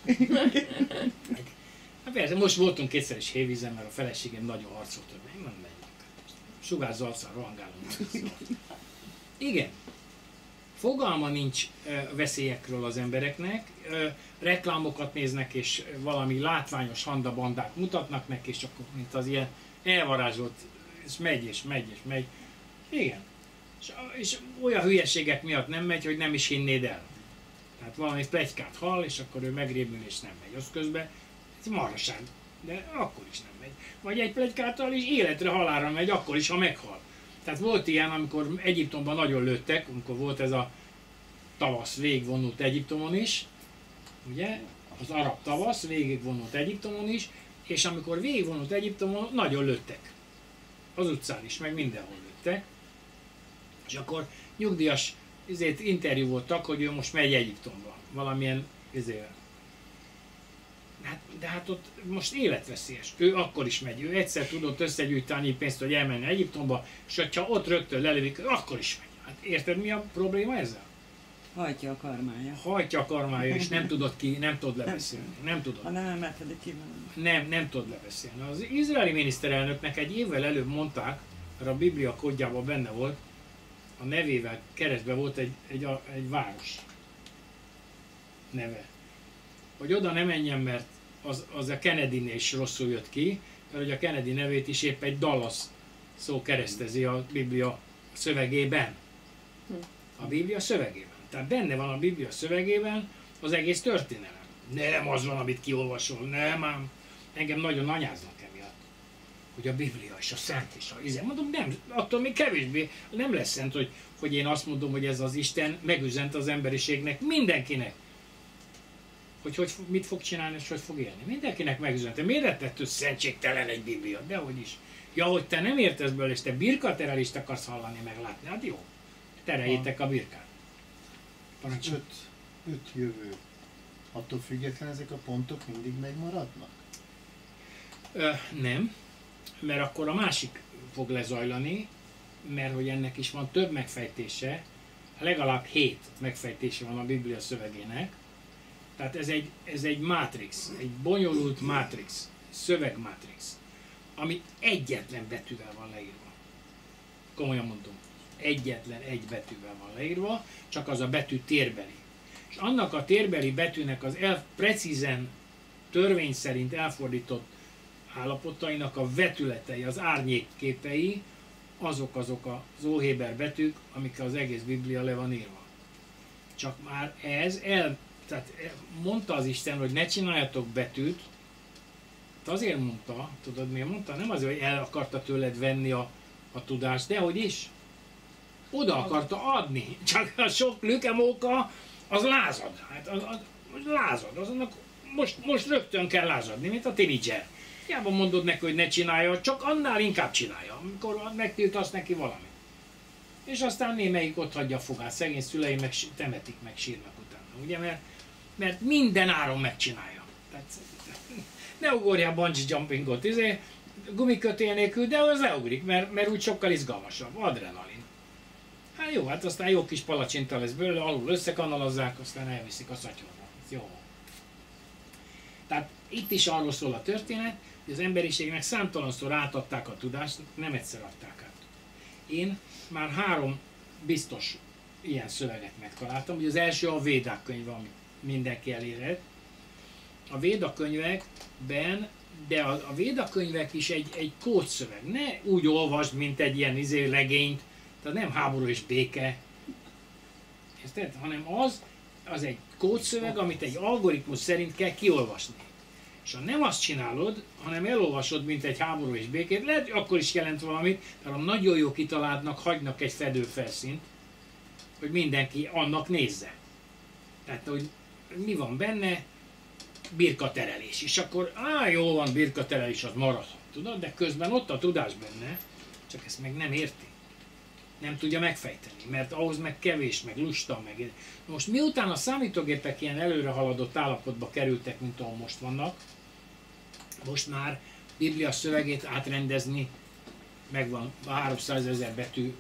Hát persze, most voltunk kétszer is hévízen, mert a feleségem nagyon harcolt, hogy nem megyünk. Sugárzó arccal rohangálunk. Igen. Fogalma nincs veszélyekről az embereknek, reklámokat néznek és valami látványos handabandát mutatnak neki, és akkor mint az ilyen elvarázsolt, és megy. Igen. És olyan hülyeségek miatt nem megy, hogy nem is hinnéd el. Tehát valami pletykát hall, és akkor ő megrémül és nem megy. Az közben ez marhaság, de akkor is nem megy. Vagy egy pletykától is életre halálra megy, akkor is, ha meghal. Tehát volt ilyen, amikor Egyiptomban nagyon lőttek, amikor volt ez a tavasz végigvonult Egyiptomon is, ugye, az arab tavasz végigvonult Egyiptomon is, és amikor végigvonult Egyiptomon, nagyon lőttek. Az utcán is, meg mindenhol lőttek. És akkor nyugdíjas interjú voltak, hogy ő most megy Egyiptomba, valamilyen de hát ott most életveszélyes. Ő akkor is megy. Ő egyszer tudott összegyűjteni pénzt, hogy elmenni Egyiptomba, és ha ott rögtön lelövik, akkor is megy. Hát érted, mi a probléma ezzel? Hajtja a karmája. Hajtja a karmája, és nem tud lebeszélni. Nem tudod. Ha nem emelkedik ki Nem tud lebeszélni. Az izraeli miniszterelnöknek egy évvel előbb mondták, mert a Biblia kódjában benne volt, a nevével keresztben volt egy város neve. Hogy oda ne menjen, mert az a Kennedy-nél is rosszul jött ki, mert hogy a Kennedy nevét is épp egy Dallas szó keresztezi a Biblia szövegében. A Biblia szövegében. Tehát benne van a Biblia szövegében az egész történelem. Nem az van, amit kiolvasol, nem ám. Engem nagyon anyáznak emiatt, hogy a Biblia és a Szent és a Isten. Mondom, nem, attól még kevésbé nem lesz szent, hogy én azt mondom, hogy ez az Isten megüzent az emberiségnek, mindenkinek. Hogy mit fog csinálni és hogy fog élni. Mindenkinek megüzente. Miért lett szentségtelen egy Biblia? Dehogy is. Ja, hogy te nem értesz belőle, és te birkaterelést akarsz hallani, meg látni. Hát jó, tereljétek a birkát. Parancsolj. 5 jövő. Attól függetlenül ezek a pontok mindig megmaradnak? Nem, mert akkor a másik fog lezajlani, mert hogy ennek is van több megfejtése, legalább 7 megfejtése van a Biblia szövegének. Tehát ez egy mátrix, egy bonyolult mátrix, szövegmátrix, ami egyetlen betűvel van leírva. Komolyan mondom, egyetlen egy betűvel van leírva, csak az a betű térbeli. És annak a térbeli betűnek az precízen törvény szerint elfordított állapotainak a vetületei, az árnyékképei, azok az óhéber betűk, amik az egész Biblia le van írva. Csak már tehát mondta az Isten, hogy ne csináljatok betűt, azért mondta, tudod miért mondta? Nem azért, hogy el akarta tőled venni a tudást, de hogy is. Oda akarta adni. Csak a sok lükemóka, az lázad. Hát az lázad. Azonnak most rögtön kell lázadni, mint a tinidzser. Hiába mondod neki, hogy ne csinálja, csak annál inkább csinálja, amikor megtiltasz neki valamit. És aztán némelyik ott hagyja a fogát, szegény szüleim meg temetik, meg sírnak utána, ugye, mert minden áron megcsinálja. Tehát, ne ugorjál bungee jumpingot, gumikötél nélkül, de az leugrik, mert úgy sokkal izgalmasabb, adrenalin. Hát jó, hát aztán jó kis palacsinta lesz belőle, alul összekanalazzák, aztán elviszik a szatyorba. Jó. Tehát itt is arról szól a történet, hogy az emberiségnek számtalanszor átadták a tudást, nem egyszer adták át. Én már 3 biztos ilyen szöveget megtaláltam, hogy az első a Védák könyve, amit mindenki elérhet. A Véda könyvekben, de a Véda könyvek is egy kódszöveg. Ne úgy olvasd, mint egy ilyen legényt, tehát nem háború és béke, érted? Hanem az egy kódszöveg, amit egy algoritmus szerint kell kiolvasni. És ha nem azt csinálod, hanem elolvasod, mint egy háború és békét, lehet, akkor is jelent valamit, mert a nagyon jó kitaláltnak hagynak egy fedőfelszínt, hogy mindenki annak nézze. Tehát, hogy mi van benne, birkaterelés. És akkor, jó van, birkaterelés, az maradhat, tudod? De közben ott a tudás benne, csak ezt meg nem érti. Nem tudja megfejteni, mert ahhoz meg kevés, meg lusta, meg... Most miután a számítógépek ilyen előre haladott állapotba kerültek, mint ahol most vannak, most már Biblia szövegét átrendezni, megvan a 300 000 betű,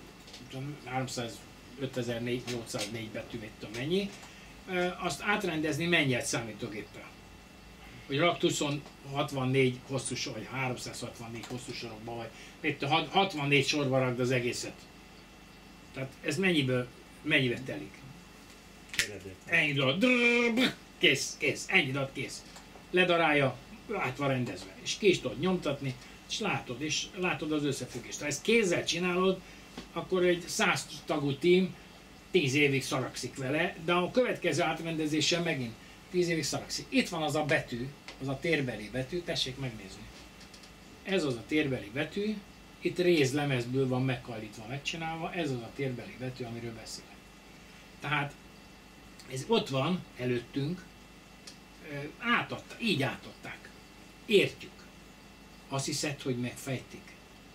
305.804 betű, mit tudom mennyi, azt átrendezni mennyi egy számítógéppel? Hogy rakd 64 hosszú sor, vagy 364 hosszú sorokba, vagy 64 sorba rakd az egészet. Tehát ez mennyibe telik? Ennyi dolog. Kész, ennyi dolog, kész. Ledarálja, át van rendezve. És ki is tudod nyomtatni, és látod az összefüggést. Ha ezt kézzel csinálod, akkor egy 100 tagú tím 10 évig szarakszik vele, de a következő átrendezéssel megint 10 évig szarakszik. Itt van az a betű, az a térbeli betű, tessék megnézni. Ez az a térbeli betű, itt rézlemezből van meghajlítva, megcsinálva, ez az a térbeli betű, amiről beszélek. Tehát ez ott van előttünk, így átadták. Értjük. Azt hiszed, hogy megfejtik.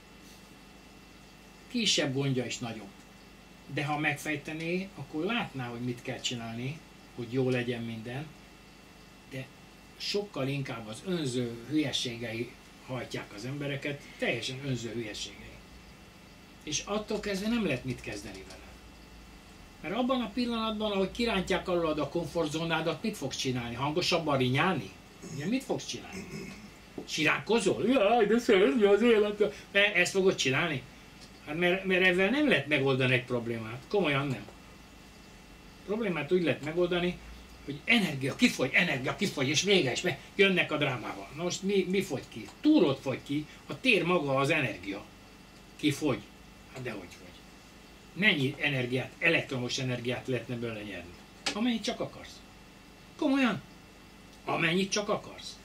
Kisebb gondja is nagyobb. De ha megfejtené, akkor látná, hogy mit kell csinálni, hogy jó legyen minden, de sokkal inkább az önző hülyeségei hajtják az embereket, teljesen önző hülyeségei. És attól kezdve nem lehet mit kezdeni vele. Mert abban a pillanatban, ahogy kirántják alulad a komfortzónádat, mit fogsz csinálni? Hangosabban rinyálni? Ugye, mit fogsz csinálni? Siránkozol? Jaj, de szörnyű az élet! Ezt fogod csinálni? Hát mert ezzel nem lehet megoldani egy problémát. Komolyan nem. Problémát úgy lehet megoldani, hogy energia kifogy, és vége is, mert jönnek a drámával. Na most mi fogy ki? Túrót fogy ki, a tér maga az energia. Kifogy? Hát dehogy fogy. Mennyi energiát, elektromos energiát lehetne belőle nyerni? Amennyit csak akarsz. Komolyan? Amennyit csak akarsz.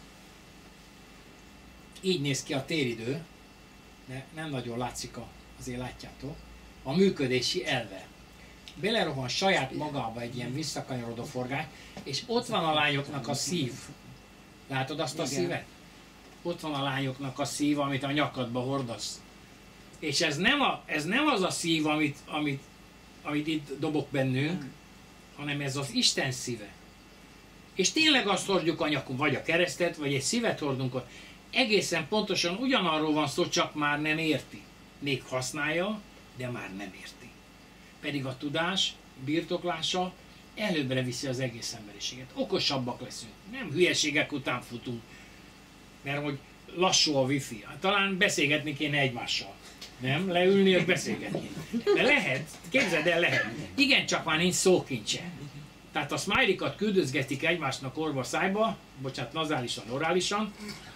Így néz ki a téridő, de nem nagyon látszik, azért látjátok, a működési elve. Belerohan saját magába egy ilyen visszakanyarodó forgány, és ott van a lányoknak a szív. Látod azt a szívet? Ott van a lányoknak a szív, amit a nyakadba hordasz. És ez nem az a szív, amit itt dobok bennünk, hanem ez az Isten szíve. És tényleg azt hordjuk a nyakunk, vagy a keresztet, vagy egy szívet hordunk, egészen pontosan ugyanarról van szó, csak már nem érti. Még használja, de már nem érti. Pedig a tudás birtoklása előbbre viszi az egész emberiséget. Okosabbak leszünk. Nem hülyeségek után futunk, mert hogy lassú a wifi. Talán beszélgetni kéne egymással. Nem? Leülni és beszélgetni. De lehet, képzeld el, lehet. Igen, csak már nincs szókincse. Tehát a smiley-kat küldözgetik egymásnak orba szájba, bocsánat, nazálisan, orálisan.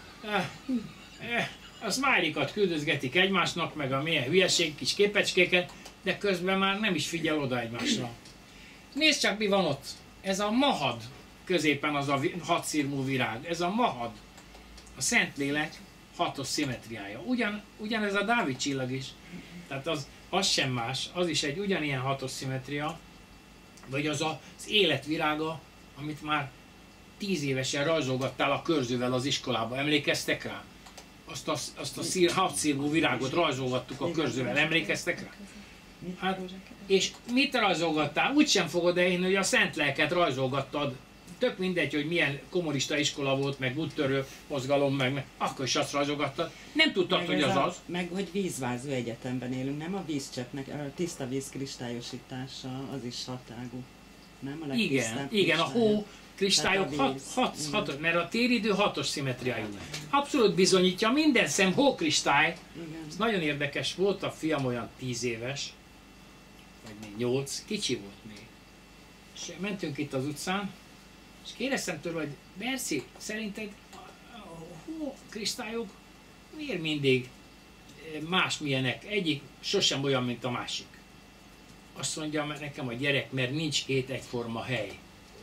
A smiley-kat küldözgetik egymásnak, meg a milyen hülyeség, kis képecskéket, de közben már nem is figyel oda egymásra. Nézd csak, mi van ott. Ez a mahad középen, az a hatszirmú virág. Ez a mahad. A Szentlélek hatos szimmetriája. Ugyanez a Dávid csillag is. Tehát az sem más, az is egy ugyanilyen hatos szimmetria, vagy az életvirága, amit már 10 évesen rajzolgattál a körzővel az iskolába. Emlékeztek rá? Azt a hatszirmú virágot rajzolgattuk a körzővel. Emlékeztek rá? Hát, és mit rajzolgattál? Úgy sem fogod elhinni, hogy a Szent Lelket rajzolgattad. Tök mindegy, hogy milyen kommunista iskola volt, meg úttörő mozgalom, meg akkor is azt rajzolgattad. Nem tudtad, meg hogy az. Meg hogy vízvázú egyetemben élünk, nem a vízcseppnek, a tiszta víz kristályosítása, az is hatágú. Nem a igen, a hó kristályok hat, mert a téridő hatos szimmetriájú. Abszolút bizonyítja, minden szem hókristály. Ez nagyon érdekes volt, a fiam olyan 10 éves, vagy még 8, kicsi volt még. És mentünk itt az utcán, és kérdeztem tőle, hogy Berci, szerinted a hókristályok miért mindig másmilyenek? Egyik sosem olyan, mint a másik. Azt mondja nekem a gyerek, mert nincs két egyforma hely.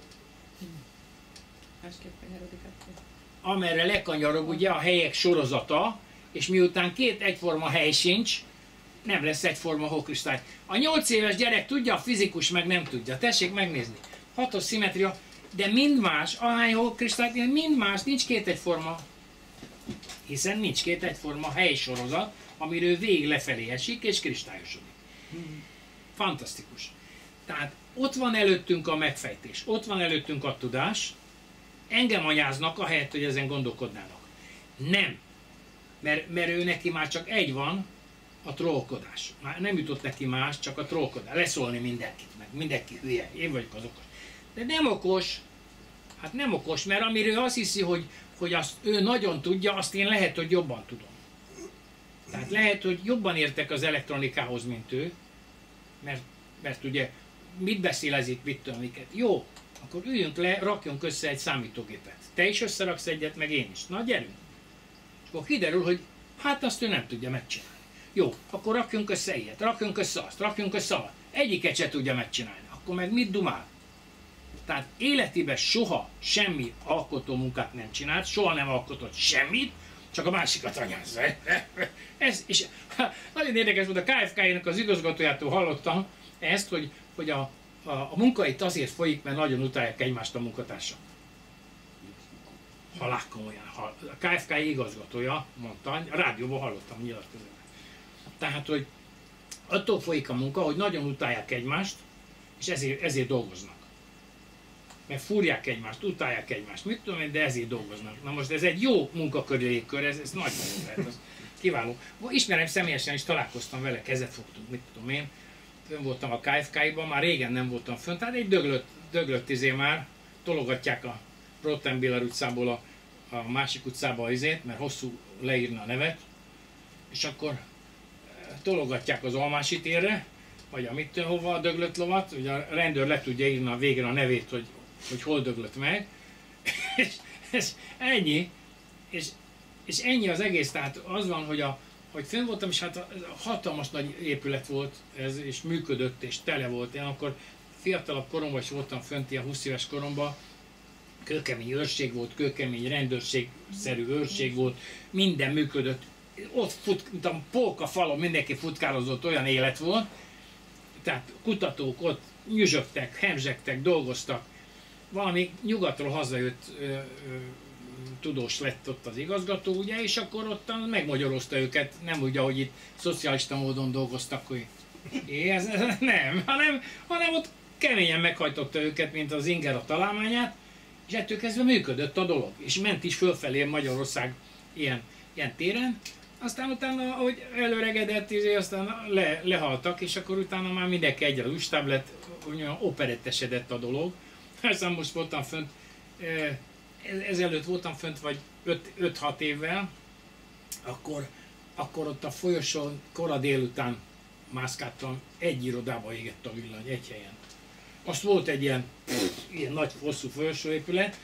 Amerre lekanyarog ugye a helyek sorozata, és miután két egyforma hely sincs, nem lesz egyforma hókristály. A 8 éves gyerek tudja, a fizikus meg nem tudja. Tessék megnézni. Hatos szimmetria, de mind más, ahány hókristályt, mind más, nincs két egyforma. Hiszen nincs két egyforma helysorozat, amiről végig lefelé esik és kristályosodik. Fantasztikus. Tehát ott van előttünk a megfejtés, ott van előttünk a tudás, engem anyáznak, ahelyett, hogy ezen gondolkodnának. Nem. Mert ő neki már csak egy van, a trollkodás. Már nem jutott neki más, csak a trollkodás. Leszólni mindenkit, meg mindenki hülye, én vagyok az okos. De nem okos, hát nem okos, mert amiről azt hiszi, hogy azt ő nagyon tudja, azt én lehet, hogy jobban tudom. Tehát lehet, hogy jobban értek az elektronikához, mint ő, mert ugye mit beszél ez itt, mit tudom, miket. Jó, akkor üljünk le, rakjunk össze egy számítógépet. Te is összeraksz egyet, meg én is. Na gyerünk. És akkor kiderül, hogy hát azt ő nem tudja megcsinálni. Jó, akkor rakjunk össze ilyet, rakjunk össze azt, rakjunk össze azt. Egyiket se tudja megcsinálni. Akkor meg mit dumál? Tehát életében soha semmi alkotó munkát nem csinált, soha nem alkotott semmit, csak a másikat anyázza. És nagyon érdekes volt, a KFK-nek az igazgatójától hallottam ezt, hogy a munka itt azért folyik, mert nagyon utálják egymást a munkatársak. Halálkomolyan. A KFK igazgatója mondta, a rádióban hallottam nyilatkozóban. Tehát, hogy attól folyik a munka, hogy nagyon utálják egymást, és ezért dolgoznak. Mert fúrják egymást, utálják egymást, mit tudom én, de ezért dolgoznak. Na most ez egy jó munkakörülékkör, ez nagy lehet, az kiváló. Ismerem személyesen is, találkoztam vele, kezet fogtunk, mit tudom én. Fönn voltam a KFK-ban, már régen nem voltam fönn, tehát egy döglött már, tologatják a Rottenbiller utcából a másik utcába izét, mert hosszú leírna a nevet, és akkor tologatják az Almási térre, vagy a mit hova a döglött lovat, ugye a rendőr le tudja írni a végre a nevét, hogy hol döglött meg, és ennyi, és ennyi az egész, tehát az van, hogy hogy fönn voltam, és hát hatalmas nagy épület volt ez, és működött, és tele volt. Én akkor fiatalabb koromban is voltam fönt, ilyen 20 éves koromban, kőkemény őrség volt, kőkemény rendőrségszerű őrség volt, minden működött. Ott mint a polka falon mindenki futkározott, olyan élet volt. Tehát kutatók ott nyüzsögtek, hemzsegtek, dolgoztak. Valami nyugatról hazajött tudós lett ott az igazgató, ugye, és akkor ott megmagyarozta őket, nem úgy, ahogy itt szocialista módon dolgoztak, hogy ez nem, hanem ott keményen meghajtotta őket, mint az inger a találmányát, és ettől kezdve működött a dolog, és ment is fölfelé Magyarország ilyen téren. Aztán utána, ahogy előregedett, aztán lehaltak, és akkor utána már mindenki egyre lustább lett, olyan operettesedett a dolog. Aztán most voltam fönt, ezelőtt voltam fönt, vagy 5-6 évvel, akkor ott a folyosón kora délután mászkáltam, egy irodába égett a villany, egy helyen. Azt volt egy ilyen nagy hosszú folyosóépület,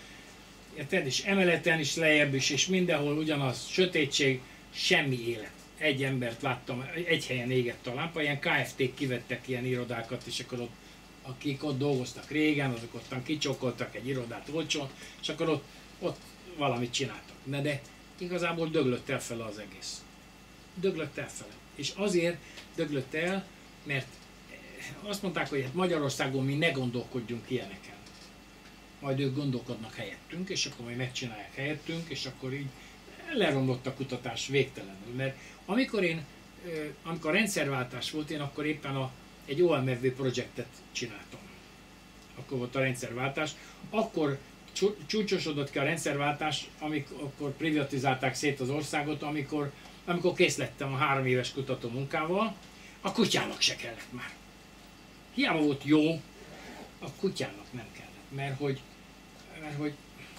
és emeleten is, lejjebb is, és mindenhol ugyanaz, sötétség, semmi élet. Egy embert láttam, egy helyen égett a lámpa, ilyen KFT-k kivettek ilyen irodákat, és akkor ott, akik ott dolgoztak régen, azok ottan kicsokoltak egy irodát olcsón, és akkor ott valamit csináltak. De igazából döglött el fele az egész. Döglött el fele. És azért döglött el, mert azt mondták, hogy hát Magyarországon mi ne gondolkodjunk ilyeneken. Majd ők gondolkodnak helyettünk, és akkor majd megcsinálják helyettünk, és akkor így leromlott a kutatás végtelenül. Mert amikor rendszerváltás volt, én akkor éppen egy OMFV projektet csináltam. Akkor volt a rendszerváltás. Akkor csúcsosodott ki a rendszerváltás, amikor privatizálták szét az országot, amikor kész lettem a 3 éves kutató munkával, a kutyának se kellett már. Hiába volt jó, a kutyának nem kellett, mert hogy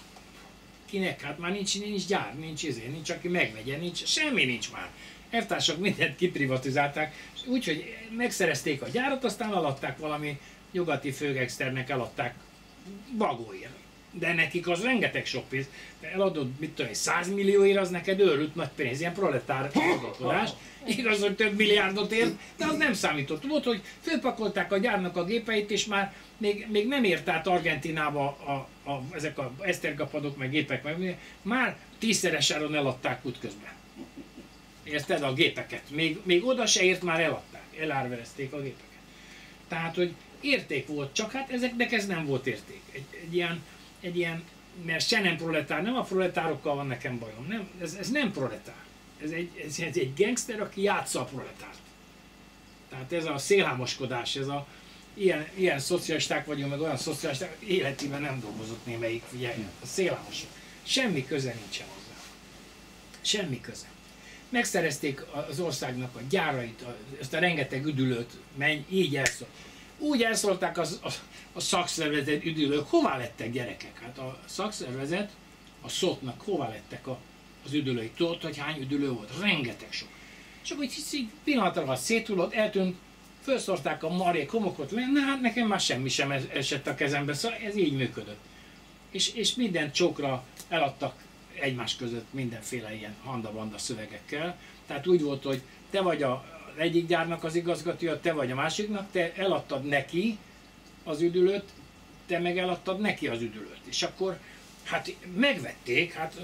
kinek, hát már nincs gyár, nincs aki megvegye, semmi nincs már. Elvtársak mindent kiprivatizálták, úgyhogy megszerezték a gyárat, aztán eladták valami nyugati főgexternek, eladták bagóért. De nekik az rengeteg sok pénz. Eladod, mit tudom, 100 millióért, az neked őrült nagy pénz, ilyen proletár gondolkodás. Igaz, hogy több milliárdot ért, de az nem számított. Volt, hogy fölpakolták a gyárnak a gépeit, és már még nem ért át Argentinába ezek a esztergapadok, meg gépek, meg már 10-szeres áron eladták útközben. Érted a gépeket? Még oda se ért, már eladták, elárverezték a gépeket. Tehát, hogy érték volt, csak hát ezeknek ez nem volt érték. Egy ilyen, mert se nem proletár, nem a proletárokkal van nekem bajom, nem, ez nem proletár. Ez egy gangster, aki játsza a proletárt. Tehát ez a szélhámoskodás, ez ilyen szocialisták vagyunk, meg olyan szocialisták, életében nem dolgozott némelyik, figyelj, a szélhámosok. Semmi köze nincsen hozzá. Semmi köze. Megszerezték az országnak a gyárait, ezt a rengeteg üdülőt, így elszólt. Úgy elszólták a szakszervezet üdülők, hová lettek gyerekek? Hát a szakszervezet, a SZOT-nak hová lettek az üdülői? Tudod, hogy hány üdülő volt? Rengeteg sok. És akkor így pillanatra széthullott, eltűnt, felszórták a marjék homokot, hát nekem már semmi sem esett a kezembe, szóval ez így működött. És minden csókra eladtak egymás között mindenféle ilyen handa-banda szövegekkel. Tehát úgy volt, hogy te vagy az egyik gyárnak az igazgatója, te vagy a másiknak, te eladtad neki az üdülőt, te meg eladtad neki az üdülőt. És akkor hát megvették, hát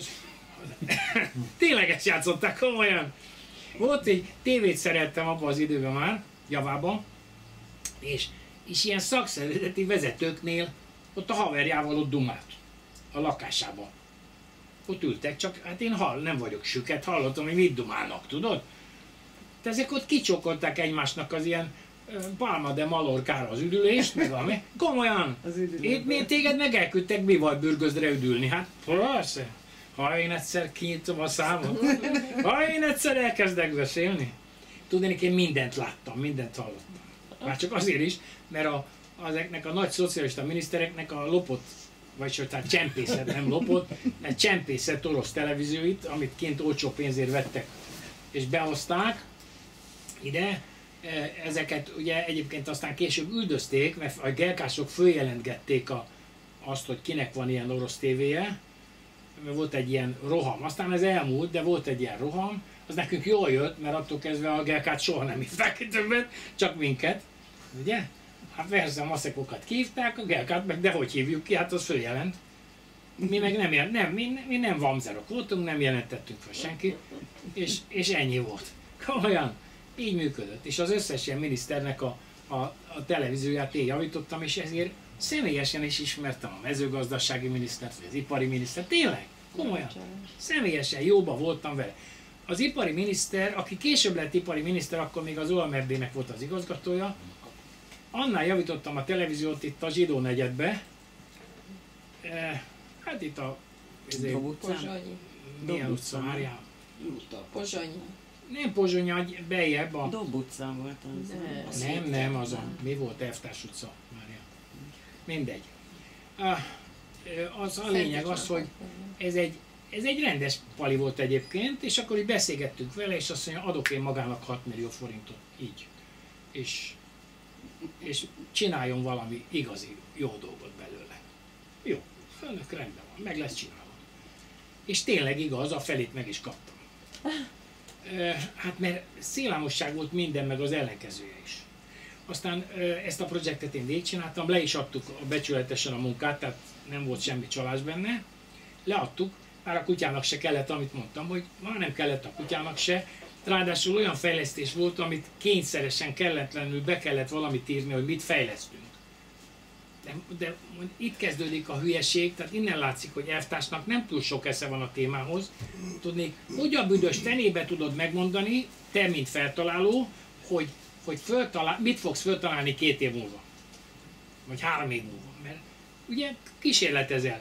tényleg ezt játszották komolyan. Volt egy tévét szereltem abban az időben már, javában, és ilyen szakszervezeti vezetőknél ott a haverjával ott dumált a lakásában. Ott ültek, csak hát én nem vagyok süket, hallottam, hogy mit dumálnak, tudod? De ezek ott kicsókolták egymásnak az ilyen Palma de Mallorcára az üdülést, meg valami. Komolyan! Itt téged meg elküldtek bivajbürgözre üdülni, hát persze. Ha én egyszer kinyitom a számot, ha én egyszer elkezdek beszélni. Tudnék, én mindent láttam, mindent hallottam. Már csak azért is, mert ezeknek a nagy szocialista minisztereknek a lopott, vagy tehát csempészet, nem lopott, mert csempészet orosz televízióit, amit kint olcsó pénzért vettek és behozták ide. Ezeket ugye egyébként aztán később üldözték, mert a gelkások följelentgették azt, hogy kinek van ilyen orosz tévéje, mert volt egy ilyen roham. Aztán ez elmúlt, de volt egy ilyen roham, Az nekünk jól jött, mert attól kezdve a GLK-t soha nem hívták ki többet, csak minket, ugye? Hát persze a maszekokat kihívták, a GLK-t meg dehogy hívjuk ki, hát az följelent. Mi meg mi nem vamzerok voltunk, nem jelentettünk fel senkit, és ennyi volt. Komolyan, így működött. És az összes ilyen miniszternek a televízióját én javítottam, és ezért személyesen is ismertem a mezőgazdasági minisztert, vagy az ipari minisztert, tényleg, komolyan. Személyesen jóba voltam vele. Az ipari miniszter, aki később lett ipari miniszter, akkor még az OMFB-nek volt az igazgatója, annál javítottam a televíziót itt a Zsidó negyedbe, hát itt a... Pozsonyi. Milyen utca, Mária? Pozsonyi. Nem Pozsonyi, bejebb a... Dob utca volt az. Nem, az a... Mi volt? Elvtárs utca, Mária. Mindegy. Az a lényeg az, hogy ez egy rendes pali volt egyébként, és akkor így beszélgettünk vele, és azt mondja, adok én magának 6 millió forintot, így. És csináljon valami igazi, jó dolgot belőle. Jó, önök rendben van, meg lesz csinálva. És tényleg igaz, a felét meg is kaptam. Hát mert széllámosság volt minden, meg az ellenkezője is. Aztán ezt a projektet én végigcsináltam, le is adtuk becsületesen a munkát, tehát nem volt semmi csalás benne. Leadtuk, már a kutyának se kellett, amit mondtam, hogy már nem kellett a kutyának se. Ráadásul olyan fejlesztés volt, amit kényszeresen kelletlenül be kellett valamit írni, hogy mit fejlesztünk. De itt kezdődik a hülyeség, tehát innen látszik, hogy elvtársnak nem túl sok esze van a témához. Tudnék, hogy a büdös fenébe tudod megmondani, te mint feltaláló, hogy mit fogsz föltalálni 2 év múlva? Vagy 3 év múlva? Mert ugye kísérletezel.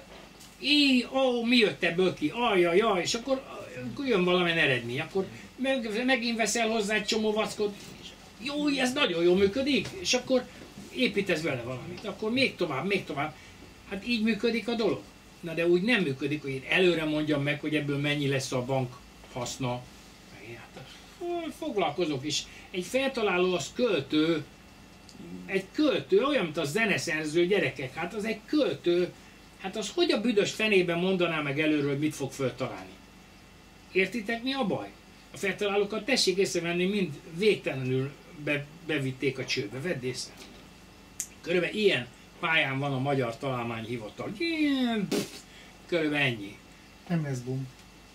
Mi jött ebből ki? Ajajaj, és akkor jön valamilyen eredmény. Akkor megint veszel hozzá egy csomó vackot. Jó, ez nagyon jól működik, és akkor építesz vele valamit. Akkor még tovább. Hát így működik a dolog. Na de úgy nem működik, hogy én előre mondjam meg, hogy ebből mennyi lesz a bank haszna. Foglalkozok is. Egy feltaláló az költő, egy költő, olyan, mint a zeneszerző gyerekek, hát az egy költő, hát az hogy a büdös fenében mondaná meg előről, hogy mit fog föltalálni? Értitek, mi a baj? A feltalálókat tessék észrevenni, mind végtelenül bevitték a csőbe, vedd észre. Körülbelül ilyen pályán van a Magyar Találmányhivatal. Körülbelül ennyi. Nem lesz boom.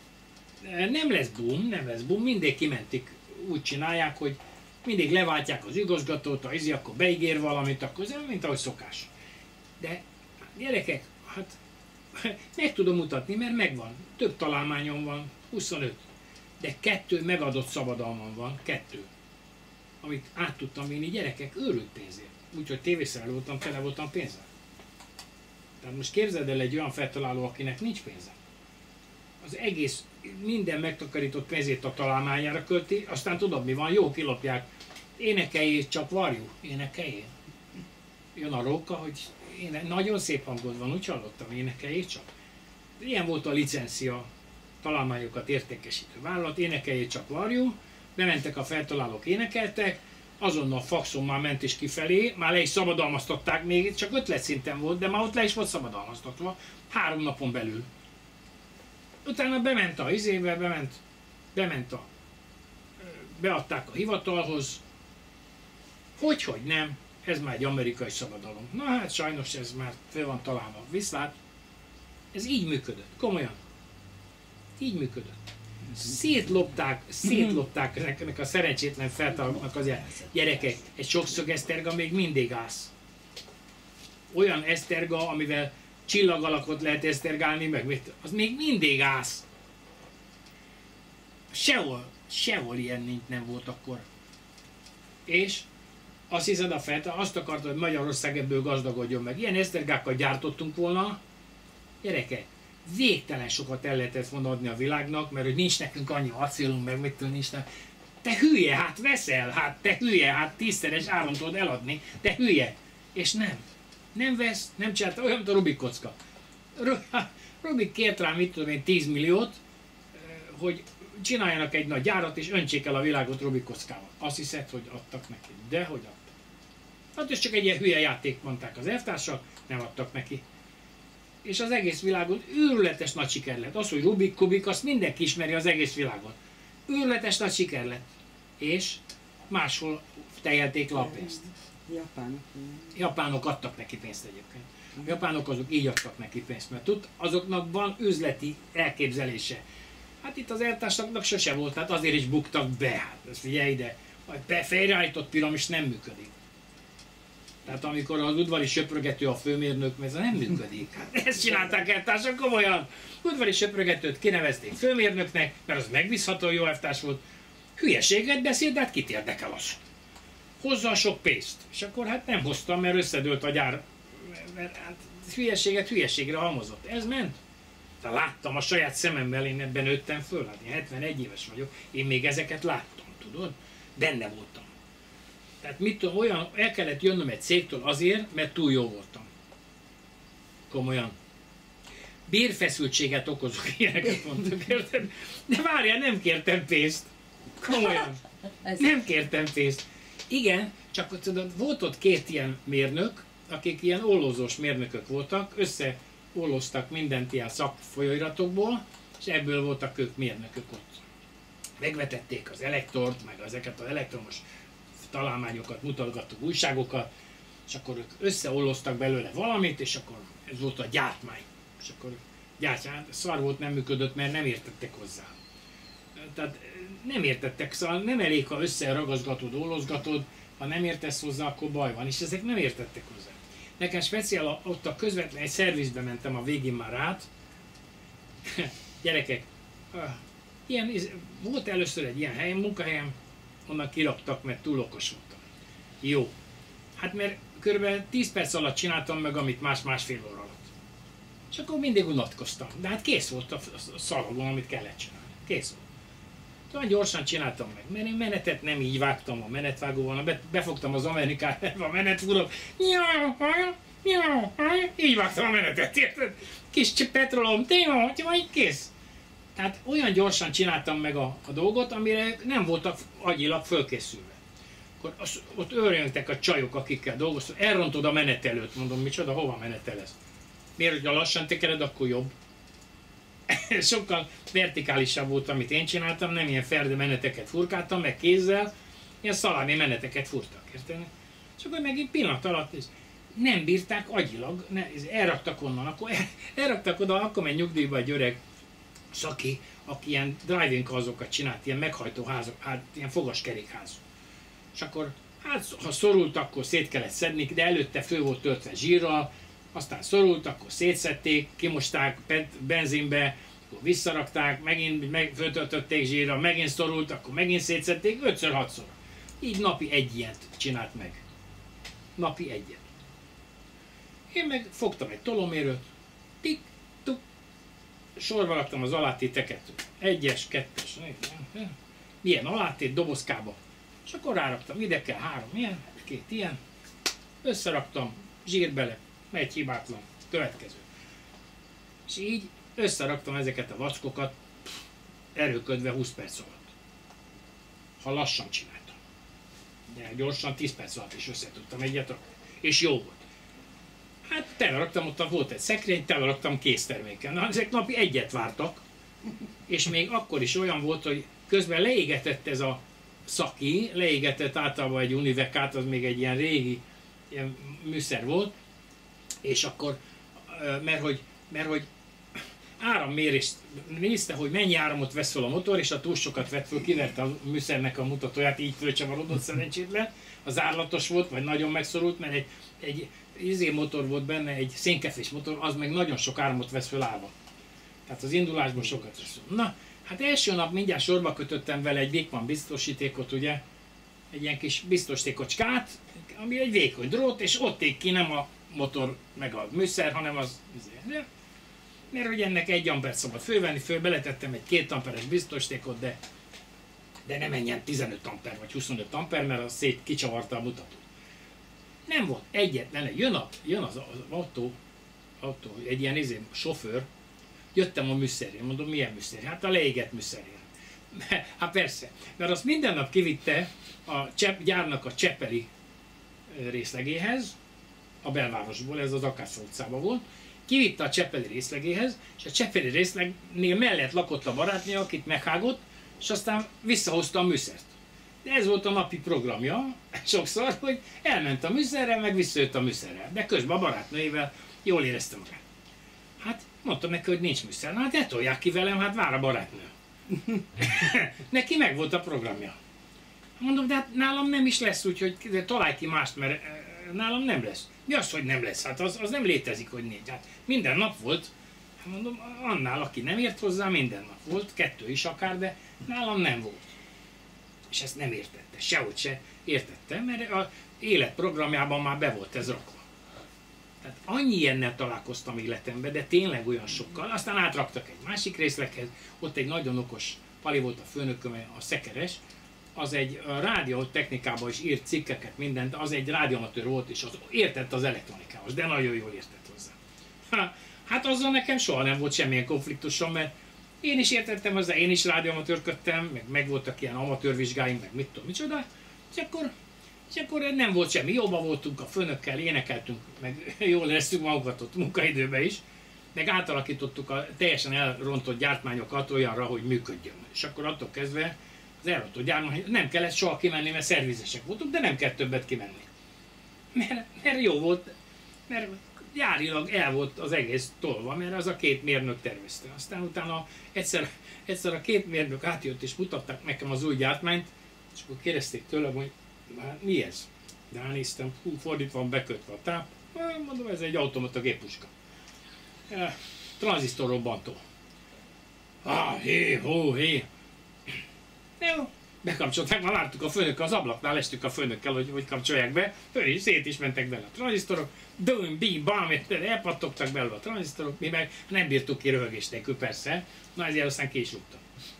Nem lesz boom, mindig kimentik, úgy csinálják, hogy mindig leváltják az igazgatót, akkor beígér valamit, akkor ez mint ahogy szokás. De gyerekek, hát meg tudom mutatni, mert megvan. Több találmányom van, 25. De 2 megadott szabadalmam van, 2. Amit át tudtam vinni gyerekek őrült pénzért. Úgyhogy tévészerelő voltam, tele voltam pénzzel. Tehát most képzeld el egy olyan feltaláló, akinek nincs pénze. Az egész, minden megtakarított pénzét a találmányára költi, aztán tudod mi van, jó kilopják. Énekeljél, csak varjú, énekeljél. Jön a róka, hogy nagyon szép hangod van, úgy hallottam, énekeljél csak. Ilyen volt a licencia, találmányokat értékesítő vállalat, énekeljél, csak varjú. Bementek a feltalálók, énekeltek, azonnal faxon már ment is kifelé, már le is szabadalmaztatták, még csak ötletszinten volt, de már ott le is volt szabadalmaztatva, 3 napon belül. Utána bement a izébe, beadták a hivatalhoz, hogy nem, ez már egy amerikai szabadalom. Na hát sajnos ez már fel van találva. Viszlát, ez így működött, komolyan. Így működött. Szétlopták ennek a szerencsétlen feltalálóknak az gyerekek. Egy sokszög eszterga még mindig állsz. Olyan eszterga, amivel csillagalakot lehet esztergálni, meg az még mindig állsz. Sehol ilyen nem volt akkor. És azt hiszed azt akartad, hogy Magyarország ebből gazdagodjon meg. Ilyen esztergákkal gyártottunk volna, gyerekek, végtelen sokat el lehetett volna adni a világnak, mert hogy nincs nekünk annyi acélunk, meg mitől nincs nekünk. Te hülye, hát veszel, hát te hülye, hát 10-szeres áron tudod eladni, te hülye. És nem vesz, nem csinálta, olyan, mint a Rubik kocka. Rubik kért rá, mit tudom én, 10 milliót, hogy csináljanak egy nagy gyárat, és öntsék el a világot Rubik kockával. Azt hiszed, hogy adtak neki. De hogy adtak? Hát ez csak egy ilyen hülye játék, mondták az elvtársak, nem adtak neki. És az egész világon őrületes nagy siker lett. Az, hogy Rubik, Kubik, azt mindenki ismeri az egész világon. Őrületes nagy siker lett. És máshol tejelték le a pénzt. Japánok. Japánok adtak neki pénzt egyébként. A japánok azok így adtak neki pénzt, mert azoknak van üzleti elképzelése. Hát itt az eltársaknak sose volt, hát azért is buktak be. Hát figyelj ide, a fejreállított piramis nem működik. Tehát amikor az udvari söprögető a főmérnök, ez nem működik. Hát ezt csinálták eltársak komolyan. Udvari söprögetőt kinevezték főmérnöknek, mert az megbízható jó elvtárs volt. Hülyeséget beszél, de hát kit érdekel az? Hozza a sok pénzt. És akkor hát nem hoztam, mert összedőlt a gyár. Mert hát hülyeséget hülyeségre halmozott. Ez ment. De láttam a saját szememmel, én ebben nőttem föl. Hát én 71 éves vagyok, én még ezeket láttam, tudod? Benne voltam. Tehát mit tudom, olyan, el kellett jönnöm egy cégtől azért, mert túl jó voltam. Komolyan. Bérfeszültséget okozok, ilyeneket mondtok, érted? De várjál, nem kértem pénzt. Komolyan. Nem kértem pénzt. Igen, csak tudod, volt ott két ilyen mérnök, akik ilyen ollózós mérnökök voltak, összeolloztak mindent ilyen szakfolyóiratokból, és ebből voltak ők mérnökök ott. Megvetették az elektrort, meg ezeket az elektromos találmányokat, mutogattuk újságokat, és akkor ők összeolloztak belőle valamit, és akkor ez volt a gyártmány. És akkor gyártmány, szar volt, nem működött, mert nem értettek hozzá. Tehát nem értettek, szóval nem elég, ha összeragazgatod, ollozgatod, ha nem értesz hozzá, akkor baj van, és ezek nem értettek hozzá. Nekem speciál ott a közvetlen egy szervizbe mentem a végén már át. Gyerekek, volt először egy ilyen helyen, munkahelyem, onnan kiraktak, mert túl okos voltam. Jó. Hát mert kb. 10 perc alatt csináltam meg, amit másfél óra alatt. És akkor mindig unatkoztam. De hát kész volt a szalagon, amit kellett csinálni. Kész volt. Olyan gyorsan csináltam meg, mert én menetet nem így vágtam a menetvágóval, befogtam az amerikába a menetfúrót, így vágtam a menetet, érted? Kis petrolom, vagy kész. Tehát olyan gyorsan csináltam meg a dolgot, amire nem voltak agyilag fölkészülve. Akkor ott őrjöngtek a csajok, akikkel dolgoztam, elrontod a menetelőt, mondom, micsoda, hova menetelez? Miért, hogyha lassan tekered, akkor jobb? Sokkal vertikálisabb volt, amit én csináltam, nem ilyen ferde meneteket furkáltam, meg kézzel, ilyen szalámi meneteket furtak, érted? És akkor meg egy pillanat alatt nem bírták agyilag, elraktak onnan, akkor elraktak oda, akkor megy nyugdíjba egy öreg szaki, aki ilyen driving hazokat csinált, ilyen meghajtó házak, hát ilyen fogaskerékház. És akkor, hát ha szorult, akkor szét kellett szedni, de előtte fő volt töltve zsírral, aztán szorult, akkor szétszedték, kimosták benzinbe, akkor visszarakták, megint föltöltötték zsírral, megint szorult, akkor megint szétszedték, 5-6-szor. Így napi egy ilyet csinált meg. Napi egyet. Én meg fogtam egy tolómérőt, tik-tuk, sorba raktam az alátéteket, 1-es, 2-es, milyen alátét dobozkába. És akkor ráraktam, ide kell 3 ilyen, 2 ilyen, összeraktam, zsír bele, megy hibátlan, következő. És így összeraktam ezeket a vackokat erőködve 20 perc alatt. Ha lassan csináltam. De gyorsan 10 perc alatt is össze tudtam egyet rakni. És jó volt. Hát teleraktam, ott volt egy szekrény, teleraktam készterméken. Na, ezek napi egyet vártak. És még akkor is olyan volt, hogy közben leégetett ez a szaki, leégetett általában egy Univekát, az még egy ilyen régi ilyen műszer volt, és akkor, mert hogy árammérést nézte, hogy mennyi áramot vesz fel a motor, és a túl sokat vett föl, kiverte a műszernek a mutatóját, így fölcsavarodott szerencsétlen, az árlatos volt, vagy nagyon megszorult, mert egy motor volt benne, egy szénkefés motor, az meg nagyon sok áramot vesz föl állva. Tehát az indulásból sokat vesz föl. Na, hát első nap mindjárt sorba kötöttem vele egy Wickman biztosítékot, ugye, egy ilyen kis biztosítékocskát, ami egy vékony drót, és ott ég ki nem a motor meg a műszer, hanem az... Mert hogy ennek 1 ampert szabad fölvenni, beletettem egy 2 amperes biztosítékot, de ne menjen 15 amper vagy 25 amper, mert az szét kicsavarta a mutatót. Nem volt egyetlen, jön az autó, egy ilyen sofőr, jöttem a műszerén, mondom, milyen műszer? Hát a leégett műszerén. Hát persze, mert azt minden nap kivitte a gyárnak a Csepeli részlegéhez, a belvárosból, ez az Akásza utcában volt, kivitte a Csepeli részlegéhez, és a Csepeli részlegnél mellett lakott a barátnője, akit meghágott, és aztán visszahozta a műszert. De ez volt a napi programja, sokszor, hogy elment a műszerrel, meg visszajött a műszerrel. De közben a barátnőjével jól érezte magát. Hát mondtam neki, hogy nincs műszer. Hát ne tolják ki velem, hát vár a barátnő. Neki meg volt a programja. Mondom, de hát nálam nem is lesz, úgyhogy találj ki mást, mert nálam nem lesz. Mi az, hogy nem lesz? Hát az nem létezik, hogy nincs. Hát minden nap volt. Hát mondom, annál, aki nem ért hozzá, minden nap volt, 2 is akár, de nálam nem volt. És ezt nem értette, sehogy se értette, mert az életprogramjában már be volt ez rakva. Tehát annyi ilyennel találkoztam életemben, de tényleg olyan sokkal. Aztán átraktak egy másik részleghez, ott egy nagyon okos pali volt a főnököm, a Szekeres, az egy rádiótechnikában is írt cikkeket, mindent, az egy rádióamatőr volt, és az értett az elektronikához, de nagyon jól értett hozzá. Hát azzal nekem soha nem volt semmilyen konfliktusom, mert én is értettem hozzá, én is rádióamatőrködtem, meg voltak ilyen amatőrvizsgáim, meg mit tudom, micsoda, és akkor nem volt semmi, jobban voltunk a főnökkel, énekeltünk, meg jól éreztük magunkat ott munkaidőben is, meg átalakítottuk a teljesen elrontott gyártmányokat olyanra, hogy működjön. És akkor attól kezdve az elrontott gyártmány, nem kellett soha kimenni, mert szervizesek voltunk, de nem kell többet kimenni. Mert jó volt, mert gyárilag el volt az egész tolva, mert az a 2 mérnök tervezte. Aztán utána egyszer a 2 mérnök átjött és mutatták nekem az új gyártmányt, és akkor kérdezték tőlem, hogy mi ez? De ránéztem, fordítva van bekötve a táp, mondom, ez egy automata géppuska. Tranzisztorrobbantó. Hé. Jó, bekapcsolták, már láttuk a főnökkel, az ablaknál estük a főnökkel, hogy kapcsolják be, szét is mentek bele a tranzisztorok, bim, bam, elpattogtak belőle a tranzisztorok, mi meg nem bírtuk ki röhögés nélkül, persze, na ezért aztán ki is rúgtam.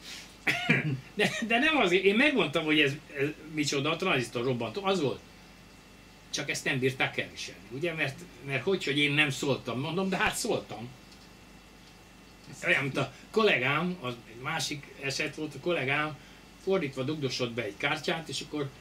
De nem azért, én megmondtam, hogy ez micsoda, a tranzisztor robbantó, az volt. Csak ezt nem bírták elviselni, ugye, mert hogy én nem szóltam, mondom, de hát szóltam. Olyan, mint a kollégám, az egy másik eset volt, a kollégám fordítva dugdosott be egy kártyát, és akkor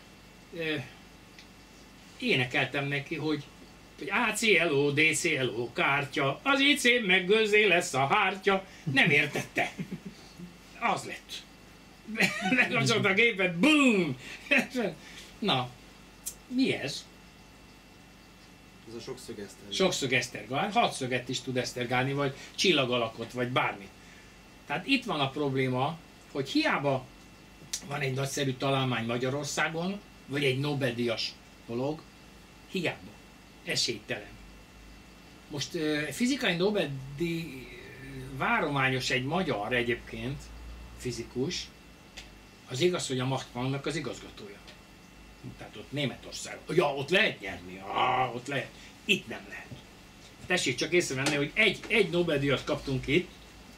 énekeltem neki, hogy ACLO, DCLO kártya, az IC meg gőzé lesz a hártya, nem értette. Az lett. Lekapcsolt a gépet, boom! Na, mi ez? Ez a sokszög esztergál. Sokszög esztergál, 6 szöget is tud esztergálni, vagy csillagalakot, vagy bármit. Tehát itt van a probléma, hogy hiába van egy nagyszerű találmány Magyarországon, vagy egy Nobel-díjas dolog, hiába, esélytelen. Most fizikai Nobel-díj várományos egy magyar egyébként, fizikus, az igaz, hogy a Machtmannnak az igazgatója. Tehát ott Németország. Ja, ott lehet nyerni. Ott lehet. Itt nem lehet. Tessék csak észrevenni, hogy egy Nobel-díjat kaptunk itt,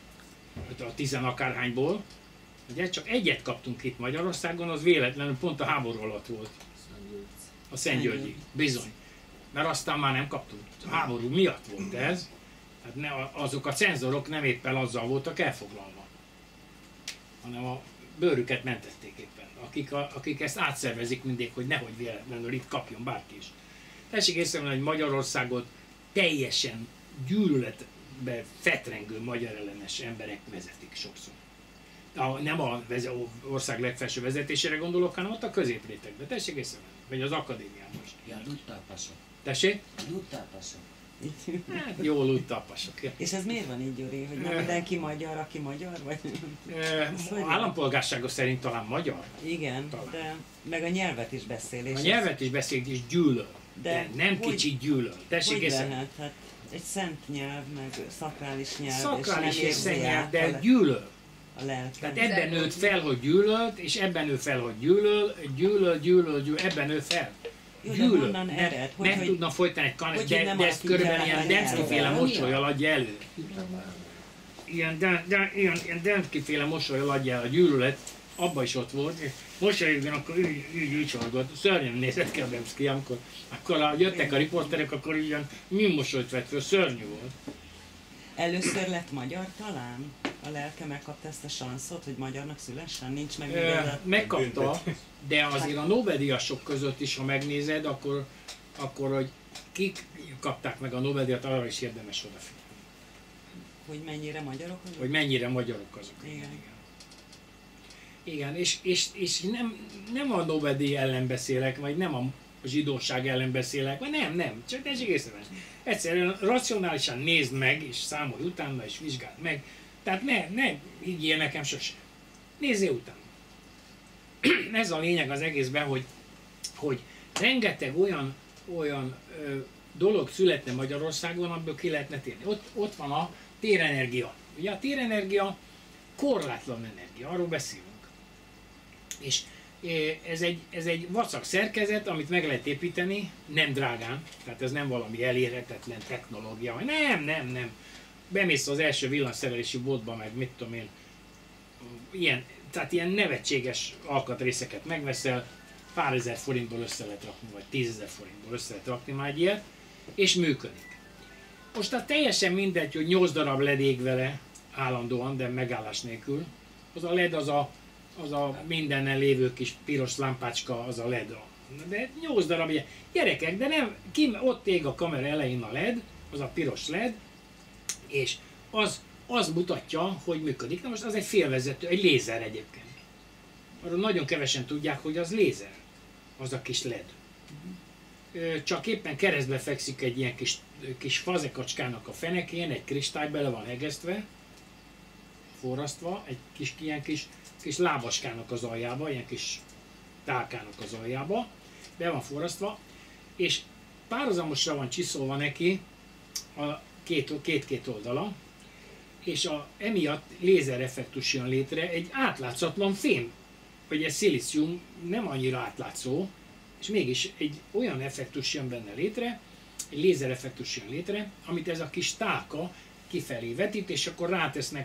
a 10 akárhányból, ugye csak egyet kaptunk itt Magyarországon, az véletlenül pont a háború alatt volt. A Szentgyörgyi. Bizony. Mert aztán már nem kaptunk. A háború miatt volt ez. Tehát azok a cenzorok nem éppen azzal voltak elfoglalva, hanem a bőrüket mentették éppen. Akik ezt átszervezik mindig, hogy nehogy véletlenül itt kapjon bárki is. Tessék észrevenni, hogy Magyarországot teljesen gyűlöletbe fetrengő magyar ellenes emberek vezetik sokszor. Nem az ország legfelső vezetésére gondolok, hanem ott a középrétegben. Tessék észrevenni, vagy az akadémiában is. Ja, ludtápasok. Tessék? Ludtápasok. Hát jól ludtápasok. És ez miért van így, Gyuri, hogy nem mindenki magyar, aki magyar? Vagy? Állampolgársága szerint talán magyar. Igen, talán. De meg a nyelvet is beszél. A nyelvet is beszél, és gyűlöl. De nem hogy, kicsit gyűlöl. Tessék, hogy lehet? Hát egy szent nyelv, meg szakrális nyelv, szakrális és nem szent nyelv, de gyűlöl. A lelkem. Tehát ebben nőtt fel, hogy gyűlölt, és ebben nő fel, hogy gyűlöl, ebben nő fel. Gyűlöl. Nem tudna folytani egy kanett, de ezt körülbelül ilyen Dembski-féle mosollyal adja elő. Ilyen Dembski-féle mosollyal adja el a gyűlölet, abban is ott volt. Mosolyogjon, akkor így csorgott. Szörnyen nézett ki a Dembski, akkor jöttek a riporterek, akkor ilyen mi mosolyt vett föl, szörnyű volt. Először lett magyar talán? A lelke megkapta ezt a sanszot, hogy magyarnak szülessen? Nincs meg megkapta, de azért a Nobel-díjasok között is, ha megnézed, akkor hogy kik kapták meg a Nobel-díjat, arra is érdemes odafigyelni. Hogy mennyire magyarok azok? Hogy mennyire magyarok azok. Igen. Igen, és nem a Nobel-díj ellen beszélek, vagy nem a zsidóság ellen beszélek, vagy nem, csak tessék észre. Egyszerűen racionálisan nézd meg, és számolj utána, és vizsgáld meg. Tehát ne higgyél nekem sose. Nézzél utána. Ez a lényeg az egészben, hogy rengeteg olyan dolog születne Magyarországon, amiből ki lehetne térni. Ott van a térenergia. Ugye a térenergia korlátlan energia, arról beszélünk. És ez egy vacak szerkezet, amit meg lehet építeni, nem drágán, tehát ez nem valami elérhetetlen technológia, nem. Bemész az első villanszerelési boltba, meg mit tudom én, ilyen nevetséges alkatrészeket megveszel, pár ezer forintból össze lehet rakni, vagy 10 000 forintból össze lehet rakni már egy ilyet, és működik. Most tehát teljesen mindegy, hogy 8 darab LED ég vele állandóan, de megállás nélkül. Az a LED, az a mindennel lévő kis piros lámpácska, az a LED. De 8 darab ilyen. Gyerekek, de nem, ott ég a kamera elején a LED, az a piros LED, és az mutatja, hogy működik. Na most az egy félvezető, egy lézer egyébként. Arról nagyon kevesen tudják, hogy az lézer, az a kis LED. Csak éppen keresztbe fekszik egy ilyen kis fazekacskának a fenekén, egy kristály bele van hegesztve, forrasztva, egy ilyen kis lábaskának az aljába, ilyen kis tálkának az aljába, be van forrasztva, és párhuzamosra van csiszolva neki a két oldala, és emiatt lézereffektus jön létre, egy átlátszatlan fém, vagy egy szilícium nem annyira átlátszó, és mégis egy olyan effektus jön benne létre, egy lézereffektus jön létre, amit ez a kis tálka kifelé vetít, és akkor rátesznek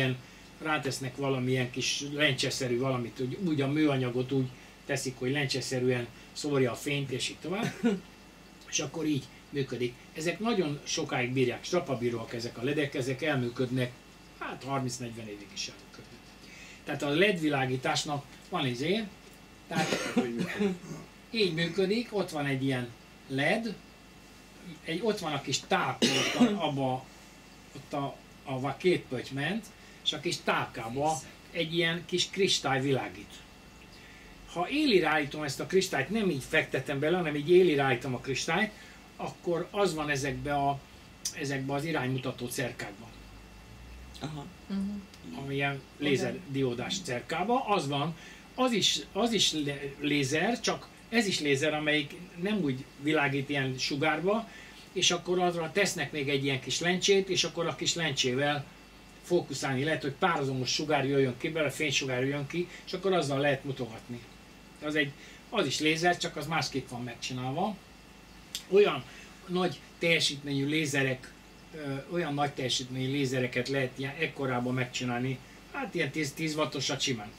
valamilyen kis lencseszerű valamit, úgy a műanyagot úgy teszik, hogy lencseszerűen szórja a fényt, és így tovább, és akkor így működik. Ezek nagyon sokáig bírják, strapabíróak ezek a ledek, ezek elműködnek, hát 30-40 évig is elműködnek. Tehát a LED világításnak van tehát így működik, ott van egy ilyen LED, ott van a kis tálka, ott a két pötty ment, és a kis tálkába egy ilyen kis kristály világít. Ha élire állítom ezt a kristályt, nem így fektetem bele, hanem így élire állítom a kristályt, akkor az van ezekbe az iránymutató cerkákban. Aha. Amilyen lézerdiódás cerkába, az van, az is lézer, csak ez is lézer, amelyik nem úgy világít ilyen sugárba, és akkor arra tesznek még egy ilyen kis lencsét, és akkor a kis lencsével fókuszálni lehet, hogy párhuzamos sugár jöjjön ki, belőle fénysugár jöjjön ki, és akkor azzal lehet mutogatni. Az is lézer, csak az másképp van megcsinálva. Olyan nagy teljesítményű lézereket lehet ilyen ekkorában megcsinálni, hát ilyen 10 wattosat simán.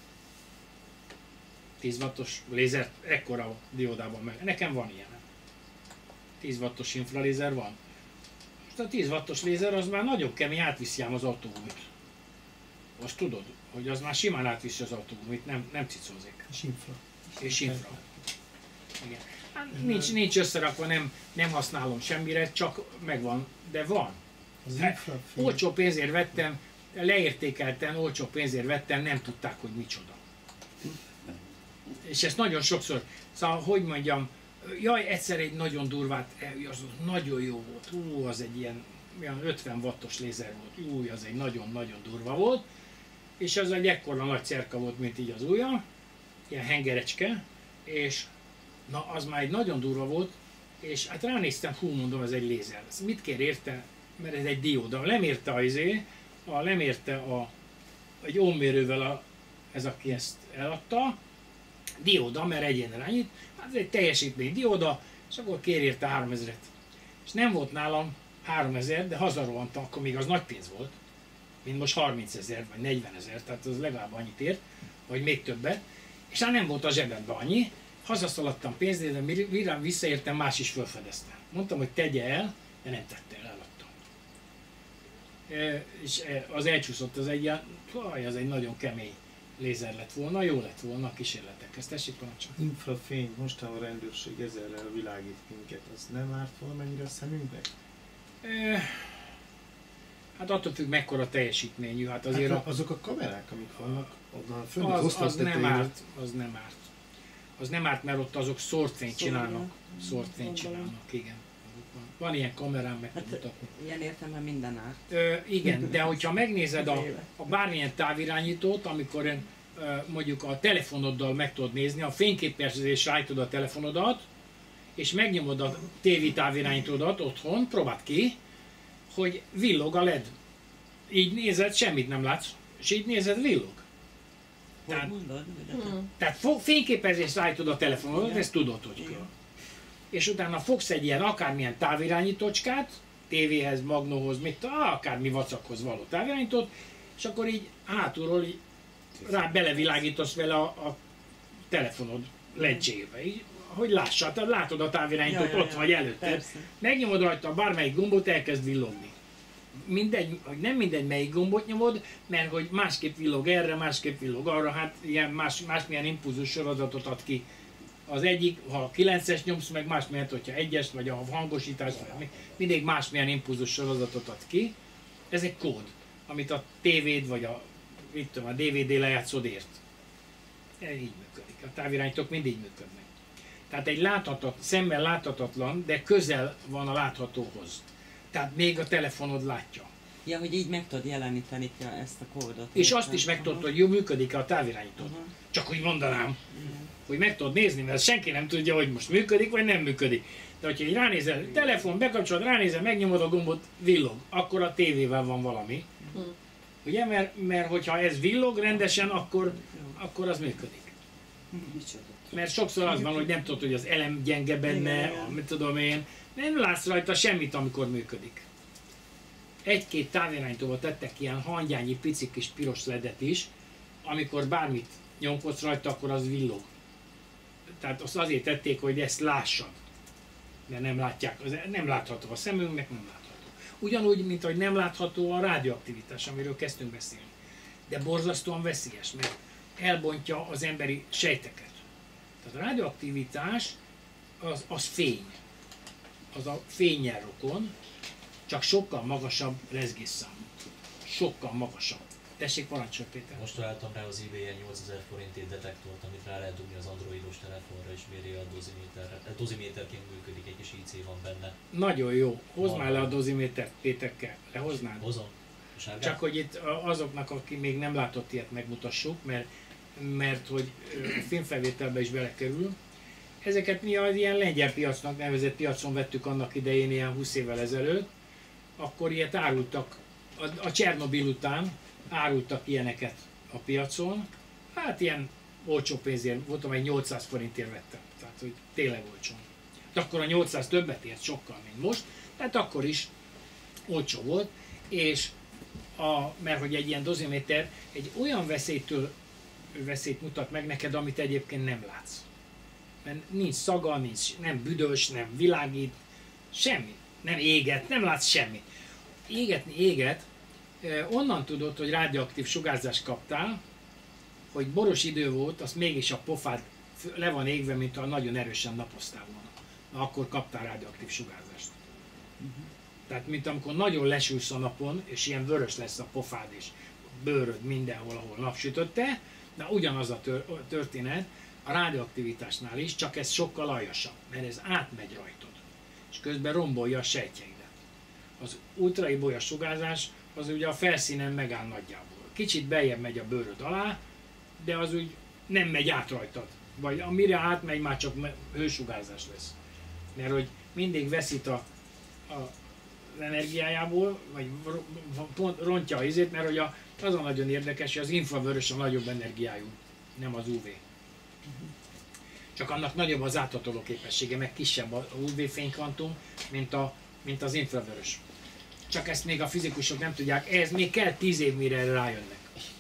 10 wattos lézer ekkora diódában meg. Nekem van ilyen. 10 wattos infralézer van. Most a 10 wattos lézer az már nagyon kemény, átviszi ám az autógumit. Most tudod, hogy az már simán átviszi az autógumit, nem cicózik. És infra. Igen. Hát nincs összerakva, nem használom semmire, csak megvan, de van. Olcsó pénzért vettem, leértékelten, olcsó pénzért vettem, nem tudták, hogy micsoda. És ezt nagyon sokszor, szóval, hogy mondjam, jaj, egyszer egy nagyon durvát, az nagyon jó volt, az egy ilyen 50 wattos lézer volt, az egy nagyon-nagyon durva volt, és az egy ekkora nagy cerka volt, mint így az ujja, ilyen hengerecske, és na, az már egy nagyon durva volt, és hát ránéztem, mondom, ez egy lézer. Mit kér érte? Mert ez egy dióda. Lemérte egy ohmmérővel ez, aki ezt eladta, dióda, mert egyenre annyit, hát ez egy teljesítmény dióda, és akkor kér érte 3000-et. És nem volt nálam 3000, de hazarohantam, akkor még az nagy pénz volt, mint most 30 000 vagy 40 000, tehát az legalább annyit ért, vagy még többet, és hát nem volt a zsebemben annyi, hazaszaladtam pénzért, de mire visszaértem, más is felfedezte. Mondtam, hogy tegye el, de nem tette el, eladtam. És az elcsúszott, az egy nagyon kemény lézer lett volna, jó lett volna a kísérletekhez. Tessék, parancsolni. Infrafény, mostanában a rendőrség ezerrel világít minket, az nem árt valamennyire a szemünknek? Hát attól függ, mekkora teljesítményű. Hát azért Hát azok a kamerák, amik vannak, onnan fönt az nem árt, az nem árt. Az nem árt, mert ott azok szórtfényt csinálnak. Szórtfényt csinálnak, igen. Van ilyen kamerám, meg Hát, mutatni. ilyen értelemben minden árt. Igen, de hogyha megnézed a bármilyen távirányítót, amikor mondjuk a telefonoddal meg tudod nézni, a fényképezésre állítod a telefonodat, és megnyomod a tévétávirányítódat otthon, próbáld ki, hogy villog a LED. Így nézed, semmit nem látsz, és így nézed, villog. Hogy mondod? Tehát fényképezésre állítod a telefonodat, ezt tudod, hogy kell. És utána fogsz egy ilyen akármilyen távirányítócskát, tévéhez, magnóhoz, akármi vacakhoz való távirányítót, és akkor így hátulról így rá belevilágítasz vele a telefonod ledjébe, így, hogy lássad, tehát látod a távirányítót, ott vagy előtte. Megnyomod rajta bármelyik gombot, elkezd villogni. Mindegy, hogy nem mindegy melyik gombot nyomod, mert hogy másképp villog erre, másképp villog arra, hát ilyen másmilyen impulzus sorozatot ad ki. Az egyik, ha 9-es nyomsz, meg másmilyen, hogyha 1-es, vagy a hangosítás, mindig másmilyen impulzus sorozatot ad ki. Ez egy kód, amit a tévéd, vagy a DVD lejátszód ért. Ez így működik. A távirányítók mindig működnek. Tehát egy szemmel láthatatlan, de közel van a láthatóhoz. Tehát még a telefonod látja. Ja, hogy így meg tudod jeleníteni ezt a kódot. És azt is megtudod, hogy jó működik a távirányító. Csak úgy mondanám, hogy meg tudod nézni, mert senki nem tudja, hogy most működik, vagy nem működik. De hogyha így ránézel, telefon, bekapcsolod, ránézel, megnyomod a gombot, villog, akkor a tévével van valami. Ugye, mert hogyha ez villog rendesen, akkor az működik. Mert sokszor az van, hogy nem tudod, hogy az elem gyenge benne, mit tudom én, nem látsz rajta semmit, amikor működik. Egy-két távirányítóba tettek ilyen hangyányi pici kis piros ledet is, amikor bármit nyomkodsz rajta, akkor az villog. Tehát azt azért tették, hogy ezt lássad. Mert nem látják, nem látható a szemünknek, nem látható. Ugyanúgy, mint ahogy nem látható a rádióaktivitás, amiről kezdtünk beszélni. De borzasztóan veszélyes, mert elbontja az emberi sejteket. Tehát a rádióaktivitás az fény. Az a fénnyel rokon, csak sokkal magasabb rezgésszámú. Sokkal magasabb. Tessék, parancsolj, Péter. Most találtam rá az eBay-en 8000 forintért detektort, amit rá lehet dugni az androidos telefonra, és méri a doziméterre. Doziméterként működik, egy kis IC van benne. Nagyon jó. Hozd már le a dozimétert, Péterke. Lehoznád? Hozom. Csak hogy itt azoknak, aki még nem látott ilyet, megmutassuk, mert hogy a filmfelvételbe is belekerül. Ezeket mi az ilyen lengyel piacnak nevezett piacon vettük annak idején, ilyen 20 évvel ezelőtt. Akkor ilyet árultak, a Csernobil után árultak ilyeneket a piacon. Hát ilyen olcsó pénzért, voltam, egy 800 forintért vettem. Tehát, hogy tényleg olcsó. De akkor a 800 többet ért sokkal, mint most. Tehát akkor is olcsó volt. És mert hogy egy ilyen doziméter egy olyan veszélyt mutat meg neked, amit egyébként nem látsz. Mert nincs szaga, nem büdös, nem világít, semmi. Nem éget, nem látsz semmit. Éget, onnan tudod, hogy rádióaktív sugárzást kaptál, hogy boros idő volt, az mégis a pofád le van égve, mint ha nagyon erősen napoztál volna. Na, akkor kaptál rádióaktív sugárzást. Tehát, mint amikor nagyon lesülsz a napon, és ilyen vörös lesz a pofád és bőröd mindenhol, ahol napsütötte, de ugyanaz a történet a rádióaktivitásnál is, csak ez sokkal aljasabb, mert ez átmegy rajtad, és közben rombolja a sejtjeidet. Az ultraibolya sugárzás az ugye a felszínen megáll nagyjából. Kicsit beljebb megy a bőröd alá, de az úgy nem megy át rajtad. Vagy amire átmegy, már csak hősugárzás lesz. Mert hogy mindig veszít az energiájából, vagy rontja a izét, mert hogy az a nagyon érdekes, hogy az infravörös a nagyobb energiájú, nem az UV. Csak annak nagyobb az áthatoló képessége, meg kisebb a UV fénykvantum, mint az infravörös. Csak ezt még a fizikusok nem tudják, ehhez még kell 10 év, mire erre rájönnek.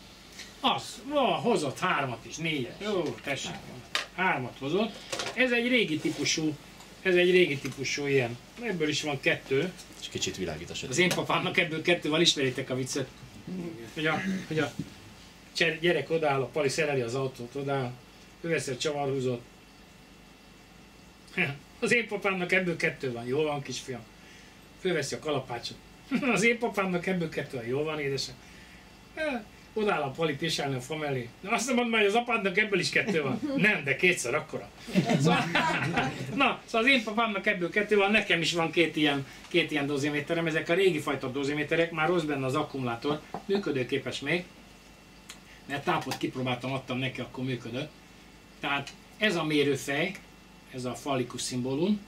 Hozott 3-at is, 4-et. Jó, tessék, 3-at hozott. Ez egy régi típusú ilyen. Ebből is van 2. És kicsit világít a sötét. Az én papámnak ebből 2 van, ismeritek a viccet? Hogy a gyerek odáll, a Pali szereli az autót, odáll, ő vesz egy csavarhúzót. Az én papámnak ebből 2 van, jól van, kisfiam. Fölveszi a kalapácsot, Az én papámnak ebből kettően jól van, édesem. Odáll a Pali pisálni a fa mellé. Na azt mondom, hogy az apádnak ebből is kettő van. Nem, de kétszer akkora. Szóval, na, szóval az én papámnak ebből kettő van, nekem is van két ilyen doziméterem. Ezek a régi fajta doziméterek, már rossz benne az akkumulátor, működőképes még. Mert tápot kipróbáltam, adtam neki, akkor működött. Tehát ez a mérőfej, ez a fallikus szimbólum,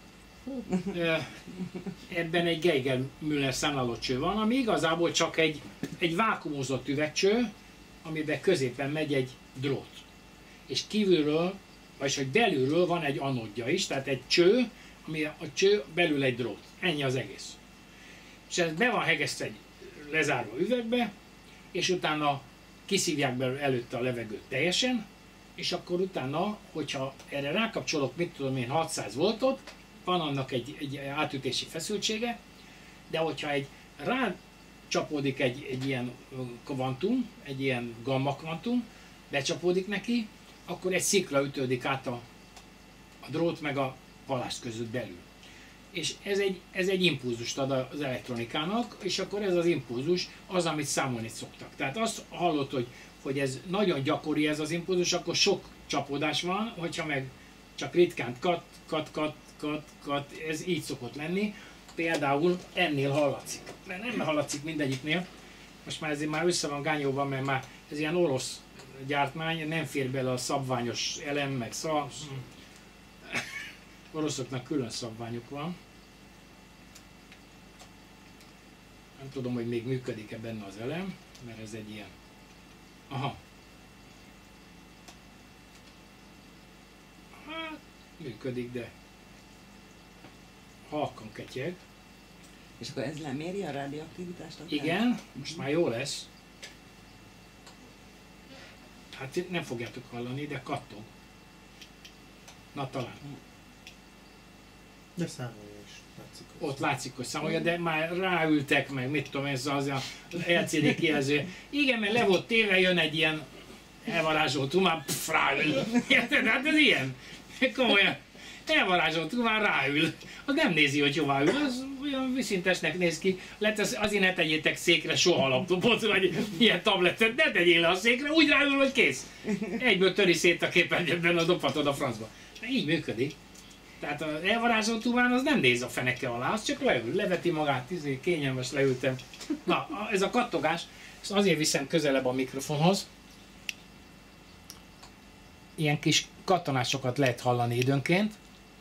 ebben egy Geiger-Müller számlálócső van, ami igazából csak egy vákuumozott üvegcső, amiben középen megy egy drót. És kívülről, vagyis hogy belülről van egy anódja is, tehát egy cső, ami a cső belül egy drót. Ennyi az egész. És ez be van hegesztve egy lezárva üvegbe, és utána kiszívják belőle előtte a levegőt teljesen, és akkor utána, hogyha erre rákapcsolok, mit tudom én, 600 voltot, van annak egy átütési feszültsége, de hogyha rácsapódik egy ilyen kvantum, egy ilyen gamma kvantum, becsapódik neki, akkor egy szikra ütődik át a drót meg a palast között belül. És ez egy impulzust ad az elektronikának, és akkor ez az impulzus az, amit számolni szoktak. Tehát azt hallott, hogy ez nagyon gyakori ez az impulzus, akkor sok csapódás van, hogyha meg csak ritkán kat, ez így szokott lenni. Például ennél hallatszik. Mert nem hallatszik mindegyiknél. Most már ezért már össze van gányolva, mert már ez ilyen orosz gyártmány, nem fér bele a szabványos elem, meg oroszoknak külön szabványuk van. Nem tudom, hogy még működik-e benne az elem, mert ez egy ilyen... Aha. Hát, működik, de halkan ketyeg. És akkor ez leméri a radioaktivitást? Igen, most már jó lesz. Hát nem fogjátok hallani, de kattog. Na talán. De számolja is. Látszik, ott látszik, hogy számolja, de már ráültek meg, mit tudom, ez az LCD kijelző. Igen, mert le volt téve, jön egy ilyen elvarázsolt humán, ráül. Érted? Hát ez ilyen. Komolyan. Elvarázsolt humán ráül. Az nem nézi, hogy hová ül, az olyan viszintesnek néz ki. Azért ne tegyétek székre soha a laptopot, vagy ilyen tabletet, ne tegyél le a székre, úgy ráül, hogy kész. Egyből töri szét a képernyőben, a dobhatod a francba. Így működik. Tehát az elvarázsolt humán az nem néz a feneke alá, az csak leül, leveti magát, kényelmes leültem. Na, ez a kattogás, ezt azért viszem közelebb a mikrofonhoz. Ilyen kis kattanásokat lehet hallani időnként.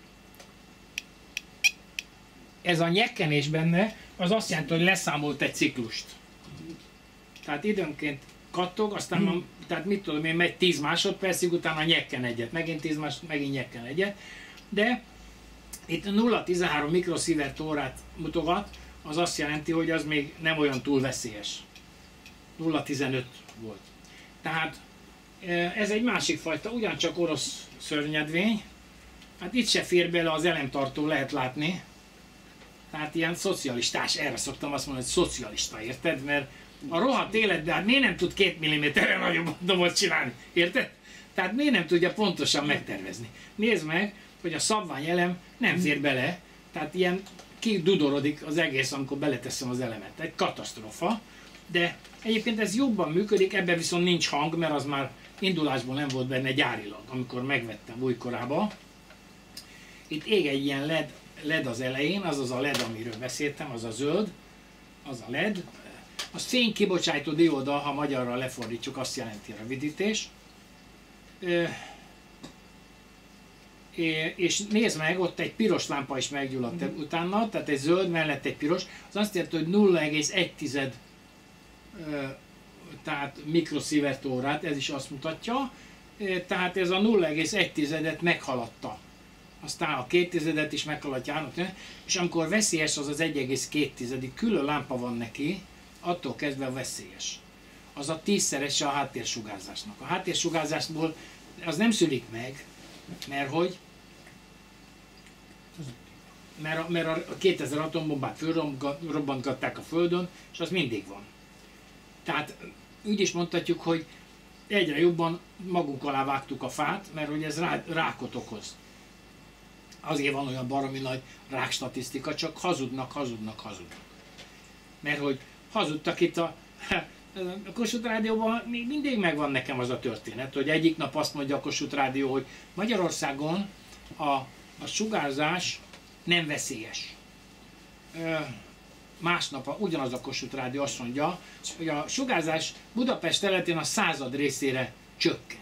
Ez a nyekkenés benne, az azt jelenti, hogy leszámolt egy ciklust. Tehát időnként kattog, aztán tehát mit tudom én, megy 10 másodpercig, utána nyekken egyet, megint 10 másodpercig, megint nyekken egyet. De itt 0,13 mikrosievert órát mutogat, az azt jelenti, hogy az még nem olyan túl veszélyes. 0,15 volt. Tehát ez egy másik fajta, ugyancsak orosz szörnyedvény. Hát itt se fér bele az elemtartó, lehet látni. Tehát ilyen szocialistás, erre szoktam azt mondani, hogy szocialista, érted? Mert a rohadt életben, hát miért nem tud 2 mm-re nagyobb dobozt csinálni, érted? Tehát miért nem tudja pontosan megtervezni? Nézd meg, hogy a szabványelem nem fér bele, tehát ilyen kidudorodik az egész, amikor beleteszem az elemet. Egy katasztrófa, de egyébként ez jobban működik, ebben viszont nincs hang, mert az már indulásból nem volt benne gyárilag, amikor megvettem újkorában. Itt ég egy ilyen LED az elején, az az a LED, amiről beszéltem, az a zöld, az a LED. Az fénykibocsátó dióda, ha magyarra lefordítjuk, azt jelenti rövidítés. És nézd meg, ott egy piros lámpa is meggyulladt utána, tehát egy zöld mellett egy piros, az azt jelenti, hogy 0,1 tehát mikrosievert órát, ez is azt mutatja, tehát ez a 0,1-et meghaladta. Aztán a 2 is meghaladja, és amikor veszélyes, az az 1,2, külön lámpa van neki, attól kezdve veszélyes. Az a 10-szerese a háttérsugárzásnak. A háttérsugárzásból az nem szűnik meg, mert hogy? Mert a 2000 atombombát fölrobbantgatták a Földön, és az mindig van. Tehát úgy is mondhatjuk, hogy egyre jobban magunk alá vágtuk a fát, mert hogy ez rákot okoz. Azért van olyan baromi nagy rákstatisztika, csak hazudnak. Mert hogy hazudtak itt a Kossuth Rádióban, még mindig megvan nekem az a történet, hogy egyik nap azt mondja a Kossuth Rádió, hogy Magyarországon a sugárzás nem veszélyes. Másnap ugyanaz a Kossuth Rádió azt mondja, hogy a sugárzás Budapest területén a 100 részére csökkent.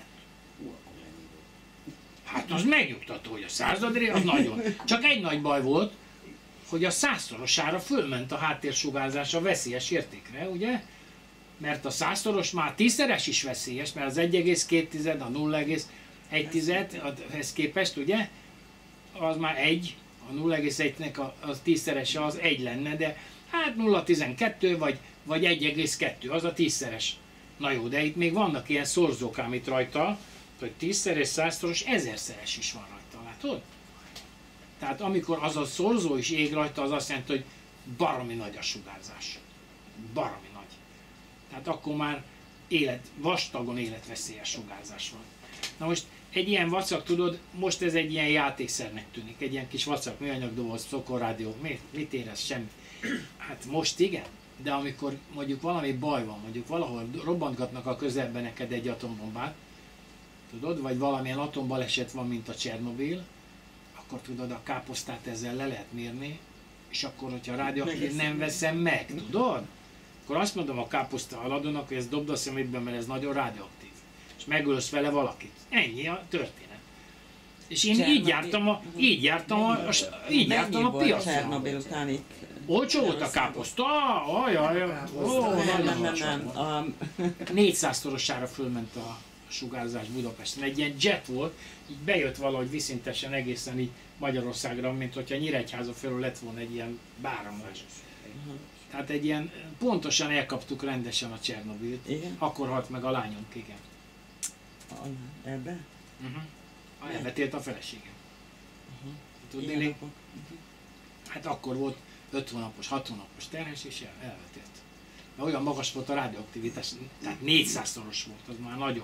Hát az megnyugtató, hogy a 100 rész, az nagyon. Csak egy nagy baj volt, hogy a 100-szorosára fölment a háttérsugárzás a veszélyes értékre, ugye? Mert a 100-szoros már 10-szeres is veszélyes, mert az 1,2, a 0,1-hez képest, ugye? Az már 1, a 0,1-nek az 10-szerese az 1 lenne, de hát 0,12 vagy 1,2, az a 10-szeres. Na jó, de itt még vannak ilyen szorzók, amit rajta, hogy 10-szeres, 100-szoros, 1000-szeres is van rajta, látod? Tehát amikor az a szorzó is ég rajta, az azt jelenti, hogy baromi nagy a sugárzás. Baromi nagy. Tehát akkor már vastagon életveszélyes sugárzás van. Na most egy ilyen vacak, tudod, most ez egy ilyen játékszernek tűnik, egy ilyen kis vacak műanyagdoboz, szokorrádió, mit érez? Semmi. Hát most igen, de amikor mondjuk valami baj van, mondjuk valahol robbantgatnak a közelben neked egy atombombát, tudod, vagy valamilyen atombaleset van, mint a Csernobil, akkor tudod, a káposztát ezzel le lehet mérni, és akkor, hogyha a rádióaktív nem veszem meg, tudod? Akkor azt mondom a káposzta haladónak, hogy ezt dobd a szemétbe, mert ez nagyon rádióaktív. És megölsz vele valakit. Ennyi a történet. És én így jártam a piacon. Csernobil után itt? Olcsó volt a káposzta? Nem. 400-szorosára fölment a sugárzás Budapesten. Egy ilyen jet volt, így bejött valahogy viszintesen egészen így Magyarországra, mint hogyha Nyíregyháza felől lett volna egy ilyen báramlás. Tehát egy ilyen, pontosan elkaptuk rendesen a Csernobilt. Akkor halt meg a lányunk, igen. Ebbe? Elvetélt a feleségem. Tudni? Hát akkor volt 5 hónapos, 6 hónapos terhes, és elvetélt. De olyan magas volt a rádióaktivitás, tehát 400-szoros volt, az már nagyon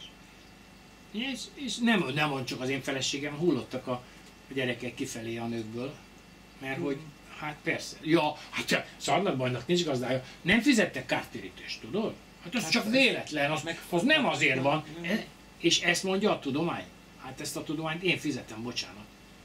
veszélyes. És nem csak az én feleségem, hullottak a gyerekek kifelé a nőkből, mert hogy, hát persze, hát Szarnagybajnak nincs gazdája, nem fizettek kártérítést, tudod? Hát az csak véletlen, az nem azért van. És ezt mondja a tudomány. Hát ezt a tudományt én fizetem, bocsánat.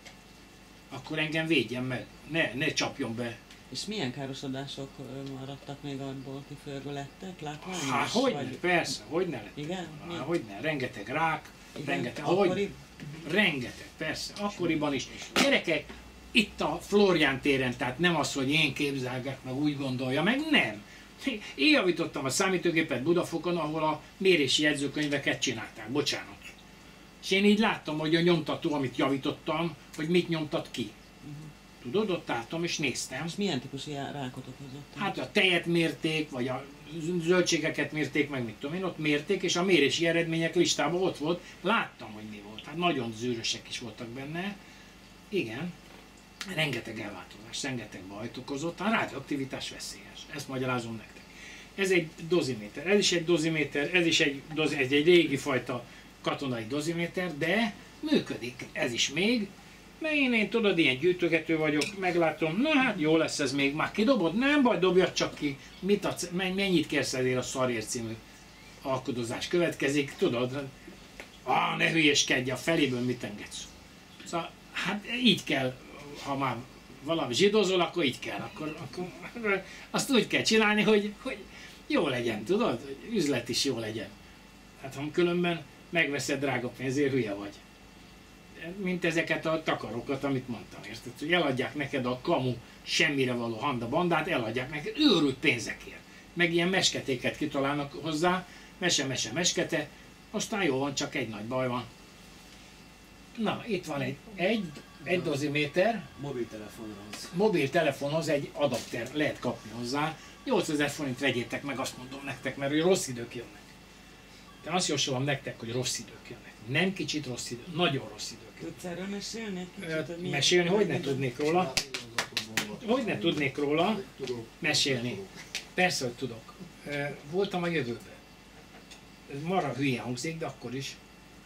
Akkor engem védjen meg, ne csapjon be. És milyen károsodások maradtak még abból, kifőrve lettek? Látványos? Hát hogyne, persze, hogyne lett. Igen? Hogyne, rengeteg rák, Igen? rengeteg, persze, akkoriban is. Gyerekek, itt a Flórián téren, tehát nem az, hogy én képzelgek, meg úgy gondolja, meg nem. Én javítottam a számítógépet Budafokon, ahol a mérési jegyzőkönyveket csinálták, bocsánat. És én így láttam, hogy a nyomtató, amit javítottam, hogy mit nyomtat ki. Tudod, ott álltam és néztem. És milyen típusú rákot okozott? Hát a tejet mérték, vagy a zöldségeket mérték, meg mit tudom én, ott mérték, és a mérési eredmények listában ott volt. Láttam, hogy mi volt. Hát nagyon zűrösek is voltak benne. Igen. Rengeteg elváltozás, rengeteg bajt okozott. A rádióaktivitás veszélyes. Ezt magyarázom nektek. Ez egy doziméter. Ez is egy doziméter, ez egy régi fajta katonai doziméter, de működik. Ez is még. Mert én tudod, ilyen gyűjtögető vagyok, meglátom, na hát jó lesz ez még, már kidobod? Nem baj, dobjad csak ki. Mennyit kérsz ezért a Szarért című alkudozás következik, tudod? Ne hülyeskedj, a feléből mit engedsz? Szóval, hát így kell, ha már valami zsidózol, akkor így kell, akkor azt úgy kell csinálni, hogy jó legyen, tudod? Hogy üzlet is jó legyen. Hát ha különben megveszed drága pénzért, hülye vagy. Mint ezeket a takarókat, amit mondtam, érted? Hogy eladják neked a kamu semmire való handabandát, eladják neked őrült pénzekért. Meg ilyen mesketéket kitalálnak hozzá, meskete, aztán jó van, csak egy nagy baj van. Na, itt van egy doziméter. Mobiltelefonhoz egy adapter lehet kapni hozzá. 8000 forint vegyétek meg, azt mondom nektek, mert rossz idők jönnek. De azt javasolom nektek, hogy rossz idők jönnek. Nem kicsit rossz idő, nagyon rossz idők. Tudsz erről mesélni? Mesélni, hogy ne tudnék róla? Hogy ne tudnék róla mesélni? Persze, hogy tudok. Voltam a jövőben. Ez marha hülye hangzik, de akkor is.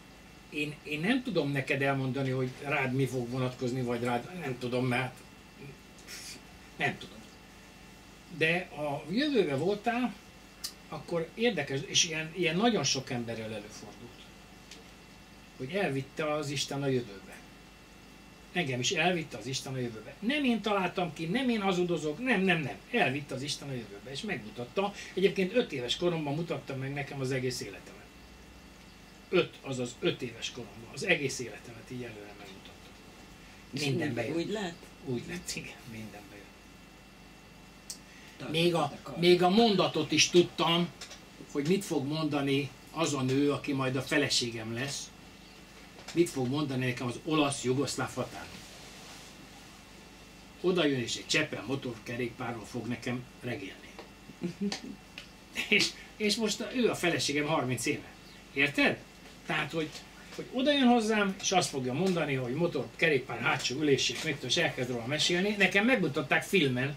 Én nem tudom neked elmondani, hogy rád mi fog vonatkozni, vagy rád, nem tudom, mert nem tudom. De a jövőben voltál, akkor érdekes, és ilyen nagyon sok emberrel előfordult, hogy elvitte az Isten a jövőbe. Engem is elvitte az Isten a jövőbe. Nem én találtam ki, nem én hazudozok, nem. Elvitte az Isten a jövőbe, és megmutatta. Egyébként 5 éves koromban mutatta meg nekem az egész életemet. 5 éves koromban. Az egész életemet így előre megmutatta. Mindenbe jött. Úgy lett? Úgy lett, igen, mindenbe jött. Még a mondatot is tudtam, hogy mit fog mondani az a nő, aki majd a feleségem lesz. Mit fog mondani nekem az olasz-jugoszláv határon. Oda jön és egy cseppel motorkerékpárról fog nekem regélni. és most ő a feleségem 30 éve. Érted? Tehát, hogy oda jön hozzám, és azt fogja mondani, hogy motorkerékpár hátsó ülését, mit tudom, és elkezd róla mesélni. Nekem megmutatták filmen,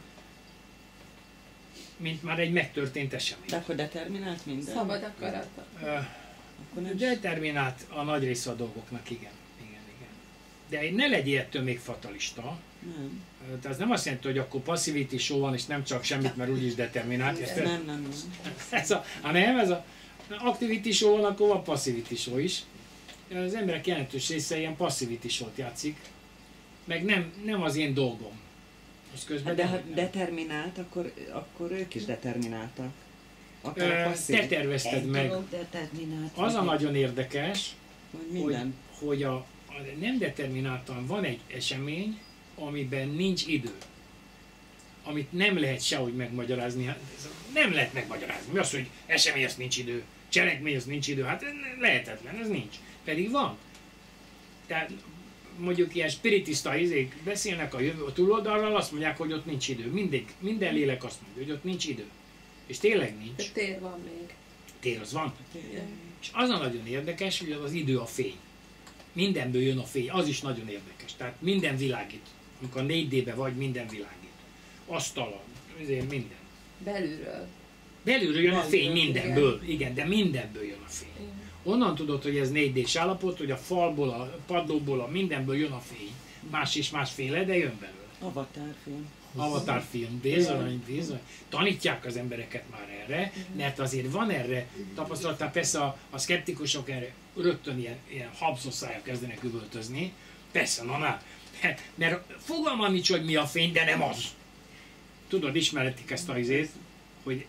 mint már egy megtörtént esemény. De akkor determinált minden? Szabad akarata. Determinált a nagy része a dolgoknak, igen. De ne legyél ettől még fatalista. Nem. Tehát ez nem azt jelenti, hogy akkor passivity show van, és nem csak semmit, mert úgyis determinált. Nem. Ez a activity show van, akkor van passivity show is. Az emberek jelentős része ilyen passivity show-t játszik, meg nem az én dolgom. Az közben de ha determinált, akkor ők is determináltak. Te tervezted meg. Az a nagyon érdekes, hogy a nem determináltan van egy esemény, amiben nincs idő. Amit nem lehet sehogy megmagyarázni. Nem lehet megmagyarázni. Mi az, hogy esemény, az nincs idő. Cselekmény, az nincs idő. Hát lehetetlen, ez nincs. Pedig van. Tehát mondjuk ilyen spiritista izék beszélnek a túloldalról, azt mondják, hogy ott nincs idő. Minden lélek azt mondja, hogy ott nincs idő. És tényleg nincs. De tér van még. Tér az van. És az a nagyon érdekes, hogy az idő a fény. Mindenből jön a fény, az is nagyon érdekes. Tehát minden világít. Amikor 4D-be vagy, minden világít. Asztalon, minden. Belülről. Belülről jön a fény mindenből. Igen, de mindenből jön a fény. Igen. Onnan tudod, hogy ez 4D-s állapot, hogy a falból, a padlóból, a mindenből jön a fény. Más is másféle, de jön belőle. Avatar film, bizony. Tanítják az embereket már erre, mert azért van erre tapasztalatán, persze a szkeptikusok erre rögtön ilyen habszoszájjal kezdenek üvöltözni. Persze, mert fogalmam nincs, hogy mi a fény, de nem az. Tudod, ismeretik ezt a izét, hogy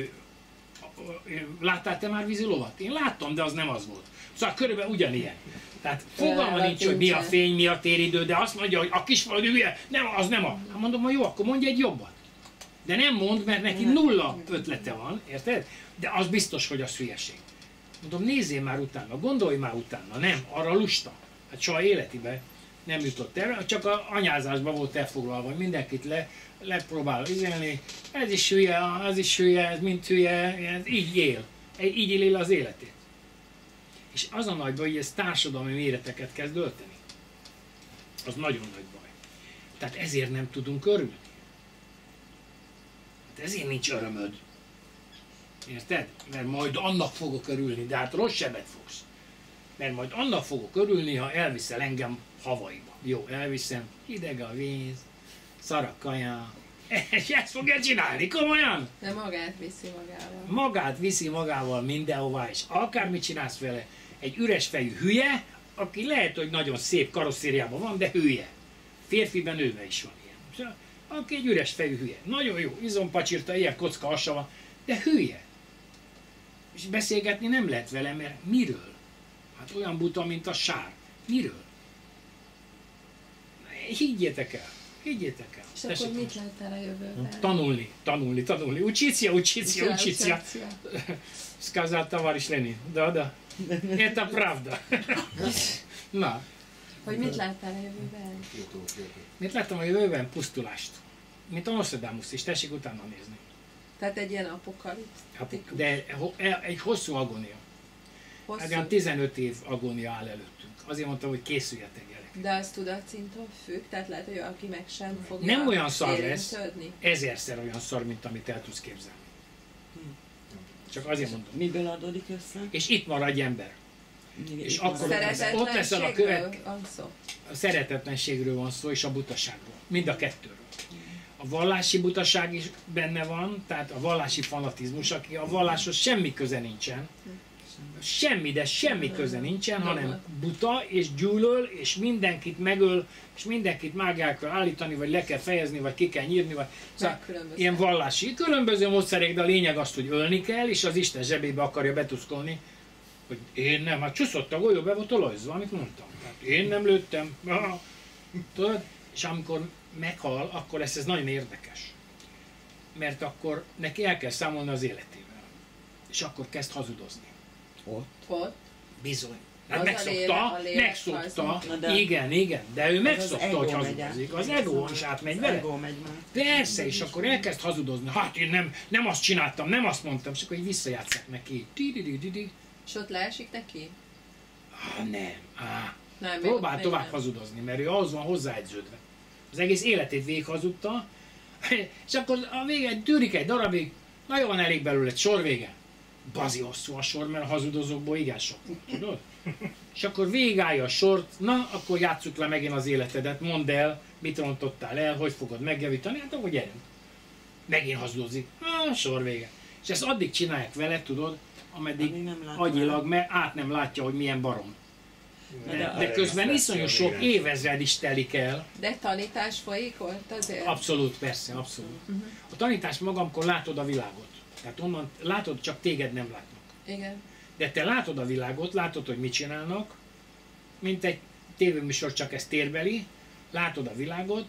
láttál te már vízilovat? Én láttam, de az nem az volt. Szóval körülbelül ugyanilyen. Tehát fogalma nincs, hogy mi a fény, mi a téridő, de azt mondja, hogy a kisfalu hülye, nem, az nem a. Hát mondom, hogy jó, akkor mondj egy jobbat. De nem mond, mert neki nulla ötlete van, érted? De az biztos, hogy az hülyeség. Mondom, nézzél már utána, gondolj már utána. Nem, arra lusta. Hát soha életében nem jutott erre, csak a anyázásban volt elfoglalva, hogy mindenkit lepróbál üzenni. Ez is hülye, az is hülye, ez mind hülye, ez így él. Így éli az életét. És az a nagy baj, hogy ez társadalmi méreteket kezd ölteni. Az nagyon nagy baj. Tehát ezért nem tudunk örülni. Hát ezért nincs örömöd. Érted? Mert majd annak fogok örülni, de hát rossz sebet fogsz. Mert majd annak fogok örülni, ha elviszel engem Havaiba. Jó, elviszem, hideg a víz, szar a kaja. És ezt fogja csinálni, komolyan? De magát viszi magával. Magát viszi magával mindenhová, és akármit csinálsz vele, egy üres fejű hülye, aki lehet, hogy nagyon szép karosszériában van, de hülye. Férfiben nőve is van ilyen. Aki egy üres fejű hülye. Nagyon jó, izompacsirta, ilyen kocka hasa van, de hülye. És beszélgetni nem lehet vele, mert miről? Hát olyan buta, mint a sár. Miről? Higgyétek el. És akkor mit láttál a jövőben? Tanulni. Учиться. Сказал товарищ Ленин. Да. Это правда. Na. Hogy mit láttál a jövőben? Mit láttam a jövőben? Pusztulást. Mint a Nostradamus is, tessék utána nézni. Tehát egy ilyen apokaliptikus. De egy hosszú agónia. Olyan 15 év agónia áll előttünk. Azért mondtam, hogy készüljetek, gyerekek. De az tudatszinttől függ? Tehát lehet, hogy aki meg sem fogja nem olyan szar lesz, érintődni? 1000-szer olyan szar, mint amit el tudsz képzelni. Csak azért mondom. Miből adódik össze? És itt maradj ember. És akkor ott leszel a a szeretetlenségről van szó, és a butaságról. Mind a kettőről. A a vallási butaság is benne van, tehát a vallási fanatizmus, aki a valláshoz semmi köze nincsen. Semmi, de semmi köze nincsen, hanem buta, és gyűlöl, és mindenkit megöl, és mindenkit meg kell állítani, vagy le kell fejezni, vagy ki kell nyírni, vagy szóval ilyen vallási különböző módszerek, de a lényeg az, hogy ölni kell, és az Isten zsebébe akarja betuszkolni, hogy én nem, hát csúszott a golyó, be volt olajozva, amit mondtam. Hát én nem lőttem. Tudod? És amikor meghal, akkor lesz ez nagyon érdekes. Mert akkor neki el kell számolni az életével. És akkor kezd hazudozni. Ott. Bizony. Hát Az megszokta, megszokta. Igen, de ő megszokta, hogy hazudozik. Az ego is átmegy vele. Persze, és akkor elkezd hazudozni. Hát én nem azt csináltam, nem azt mondtam, és akkor így visszajátszák neki. És ott leesik neki? Nem. Próbál tovább hazudozni, mert ő ahhoz van hozzáegyződve. Az egész életét végig hazudta, és akkor a vége tűrik egy darabig, nagyon van elég belőle, egy sor vége. Bazi hosszú a sor, mert a hazudozókból igen sok, tudod? És akkor végigállja a sort, na, akkor játsszuk le megint az életedet, mondd el, mit rontottál el, hogy fogod megjavítani, hát akkor gyerünk. Megint hazudozik, sor vége. És ezt addig csinálják vele, tudod, ameddig agyilag át nem látja, hogy milyen barom. De közben iszonyú sok évezred is telik el. De tanítás folyik ott azért? Abszolút, persze, abszolút. A tanítás maga, amikor látod a világot. Tehát onnan látod, csak téged nem látnak. Igen. De te látod a világot, látod, hogy mit csinálnak, mint egy tévéműsor, csak ez térbeli, látod a világot,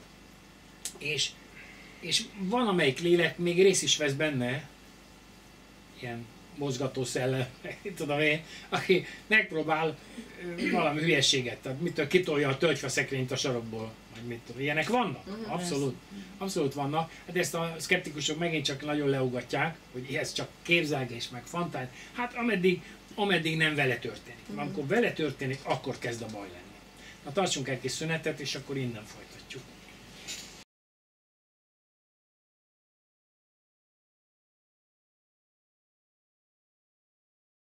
és van amelyik lélek, még rész is vesz benne, ilyen mozgató szellem, tudom én, aki megpróbál valami hülyeséget, tehát mitől kitolja a tölgyfaszekrényt a sarokból, vagy mit tudom, ilyenek vannak? Abszolút vannak. Hát ezt a szkeptikusok megint csak nagyon leugatják, hogy ez csak képzelgés, meg fantázia. Hát ameddig nem vele történik. Amikor vele történik, akkor kezd a baj lenni. Na tartsunk egy kis szünetet, és akkor innen folytatjuk.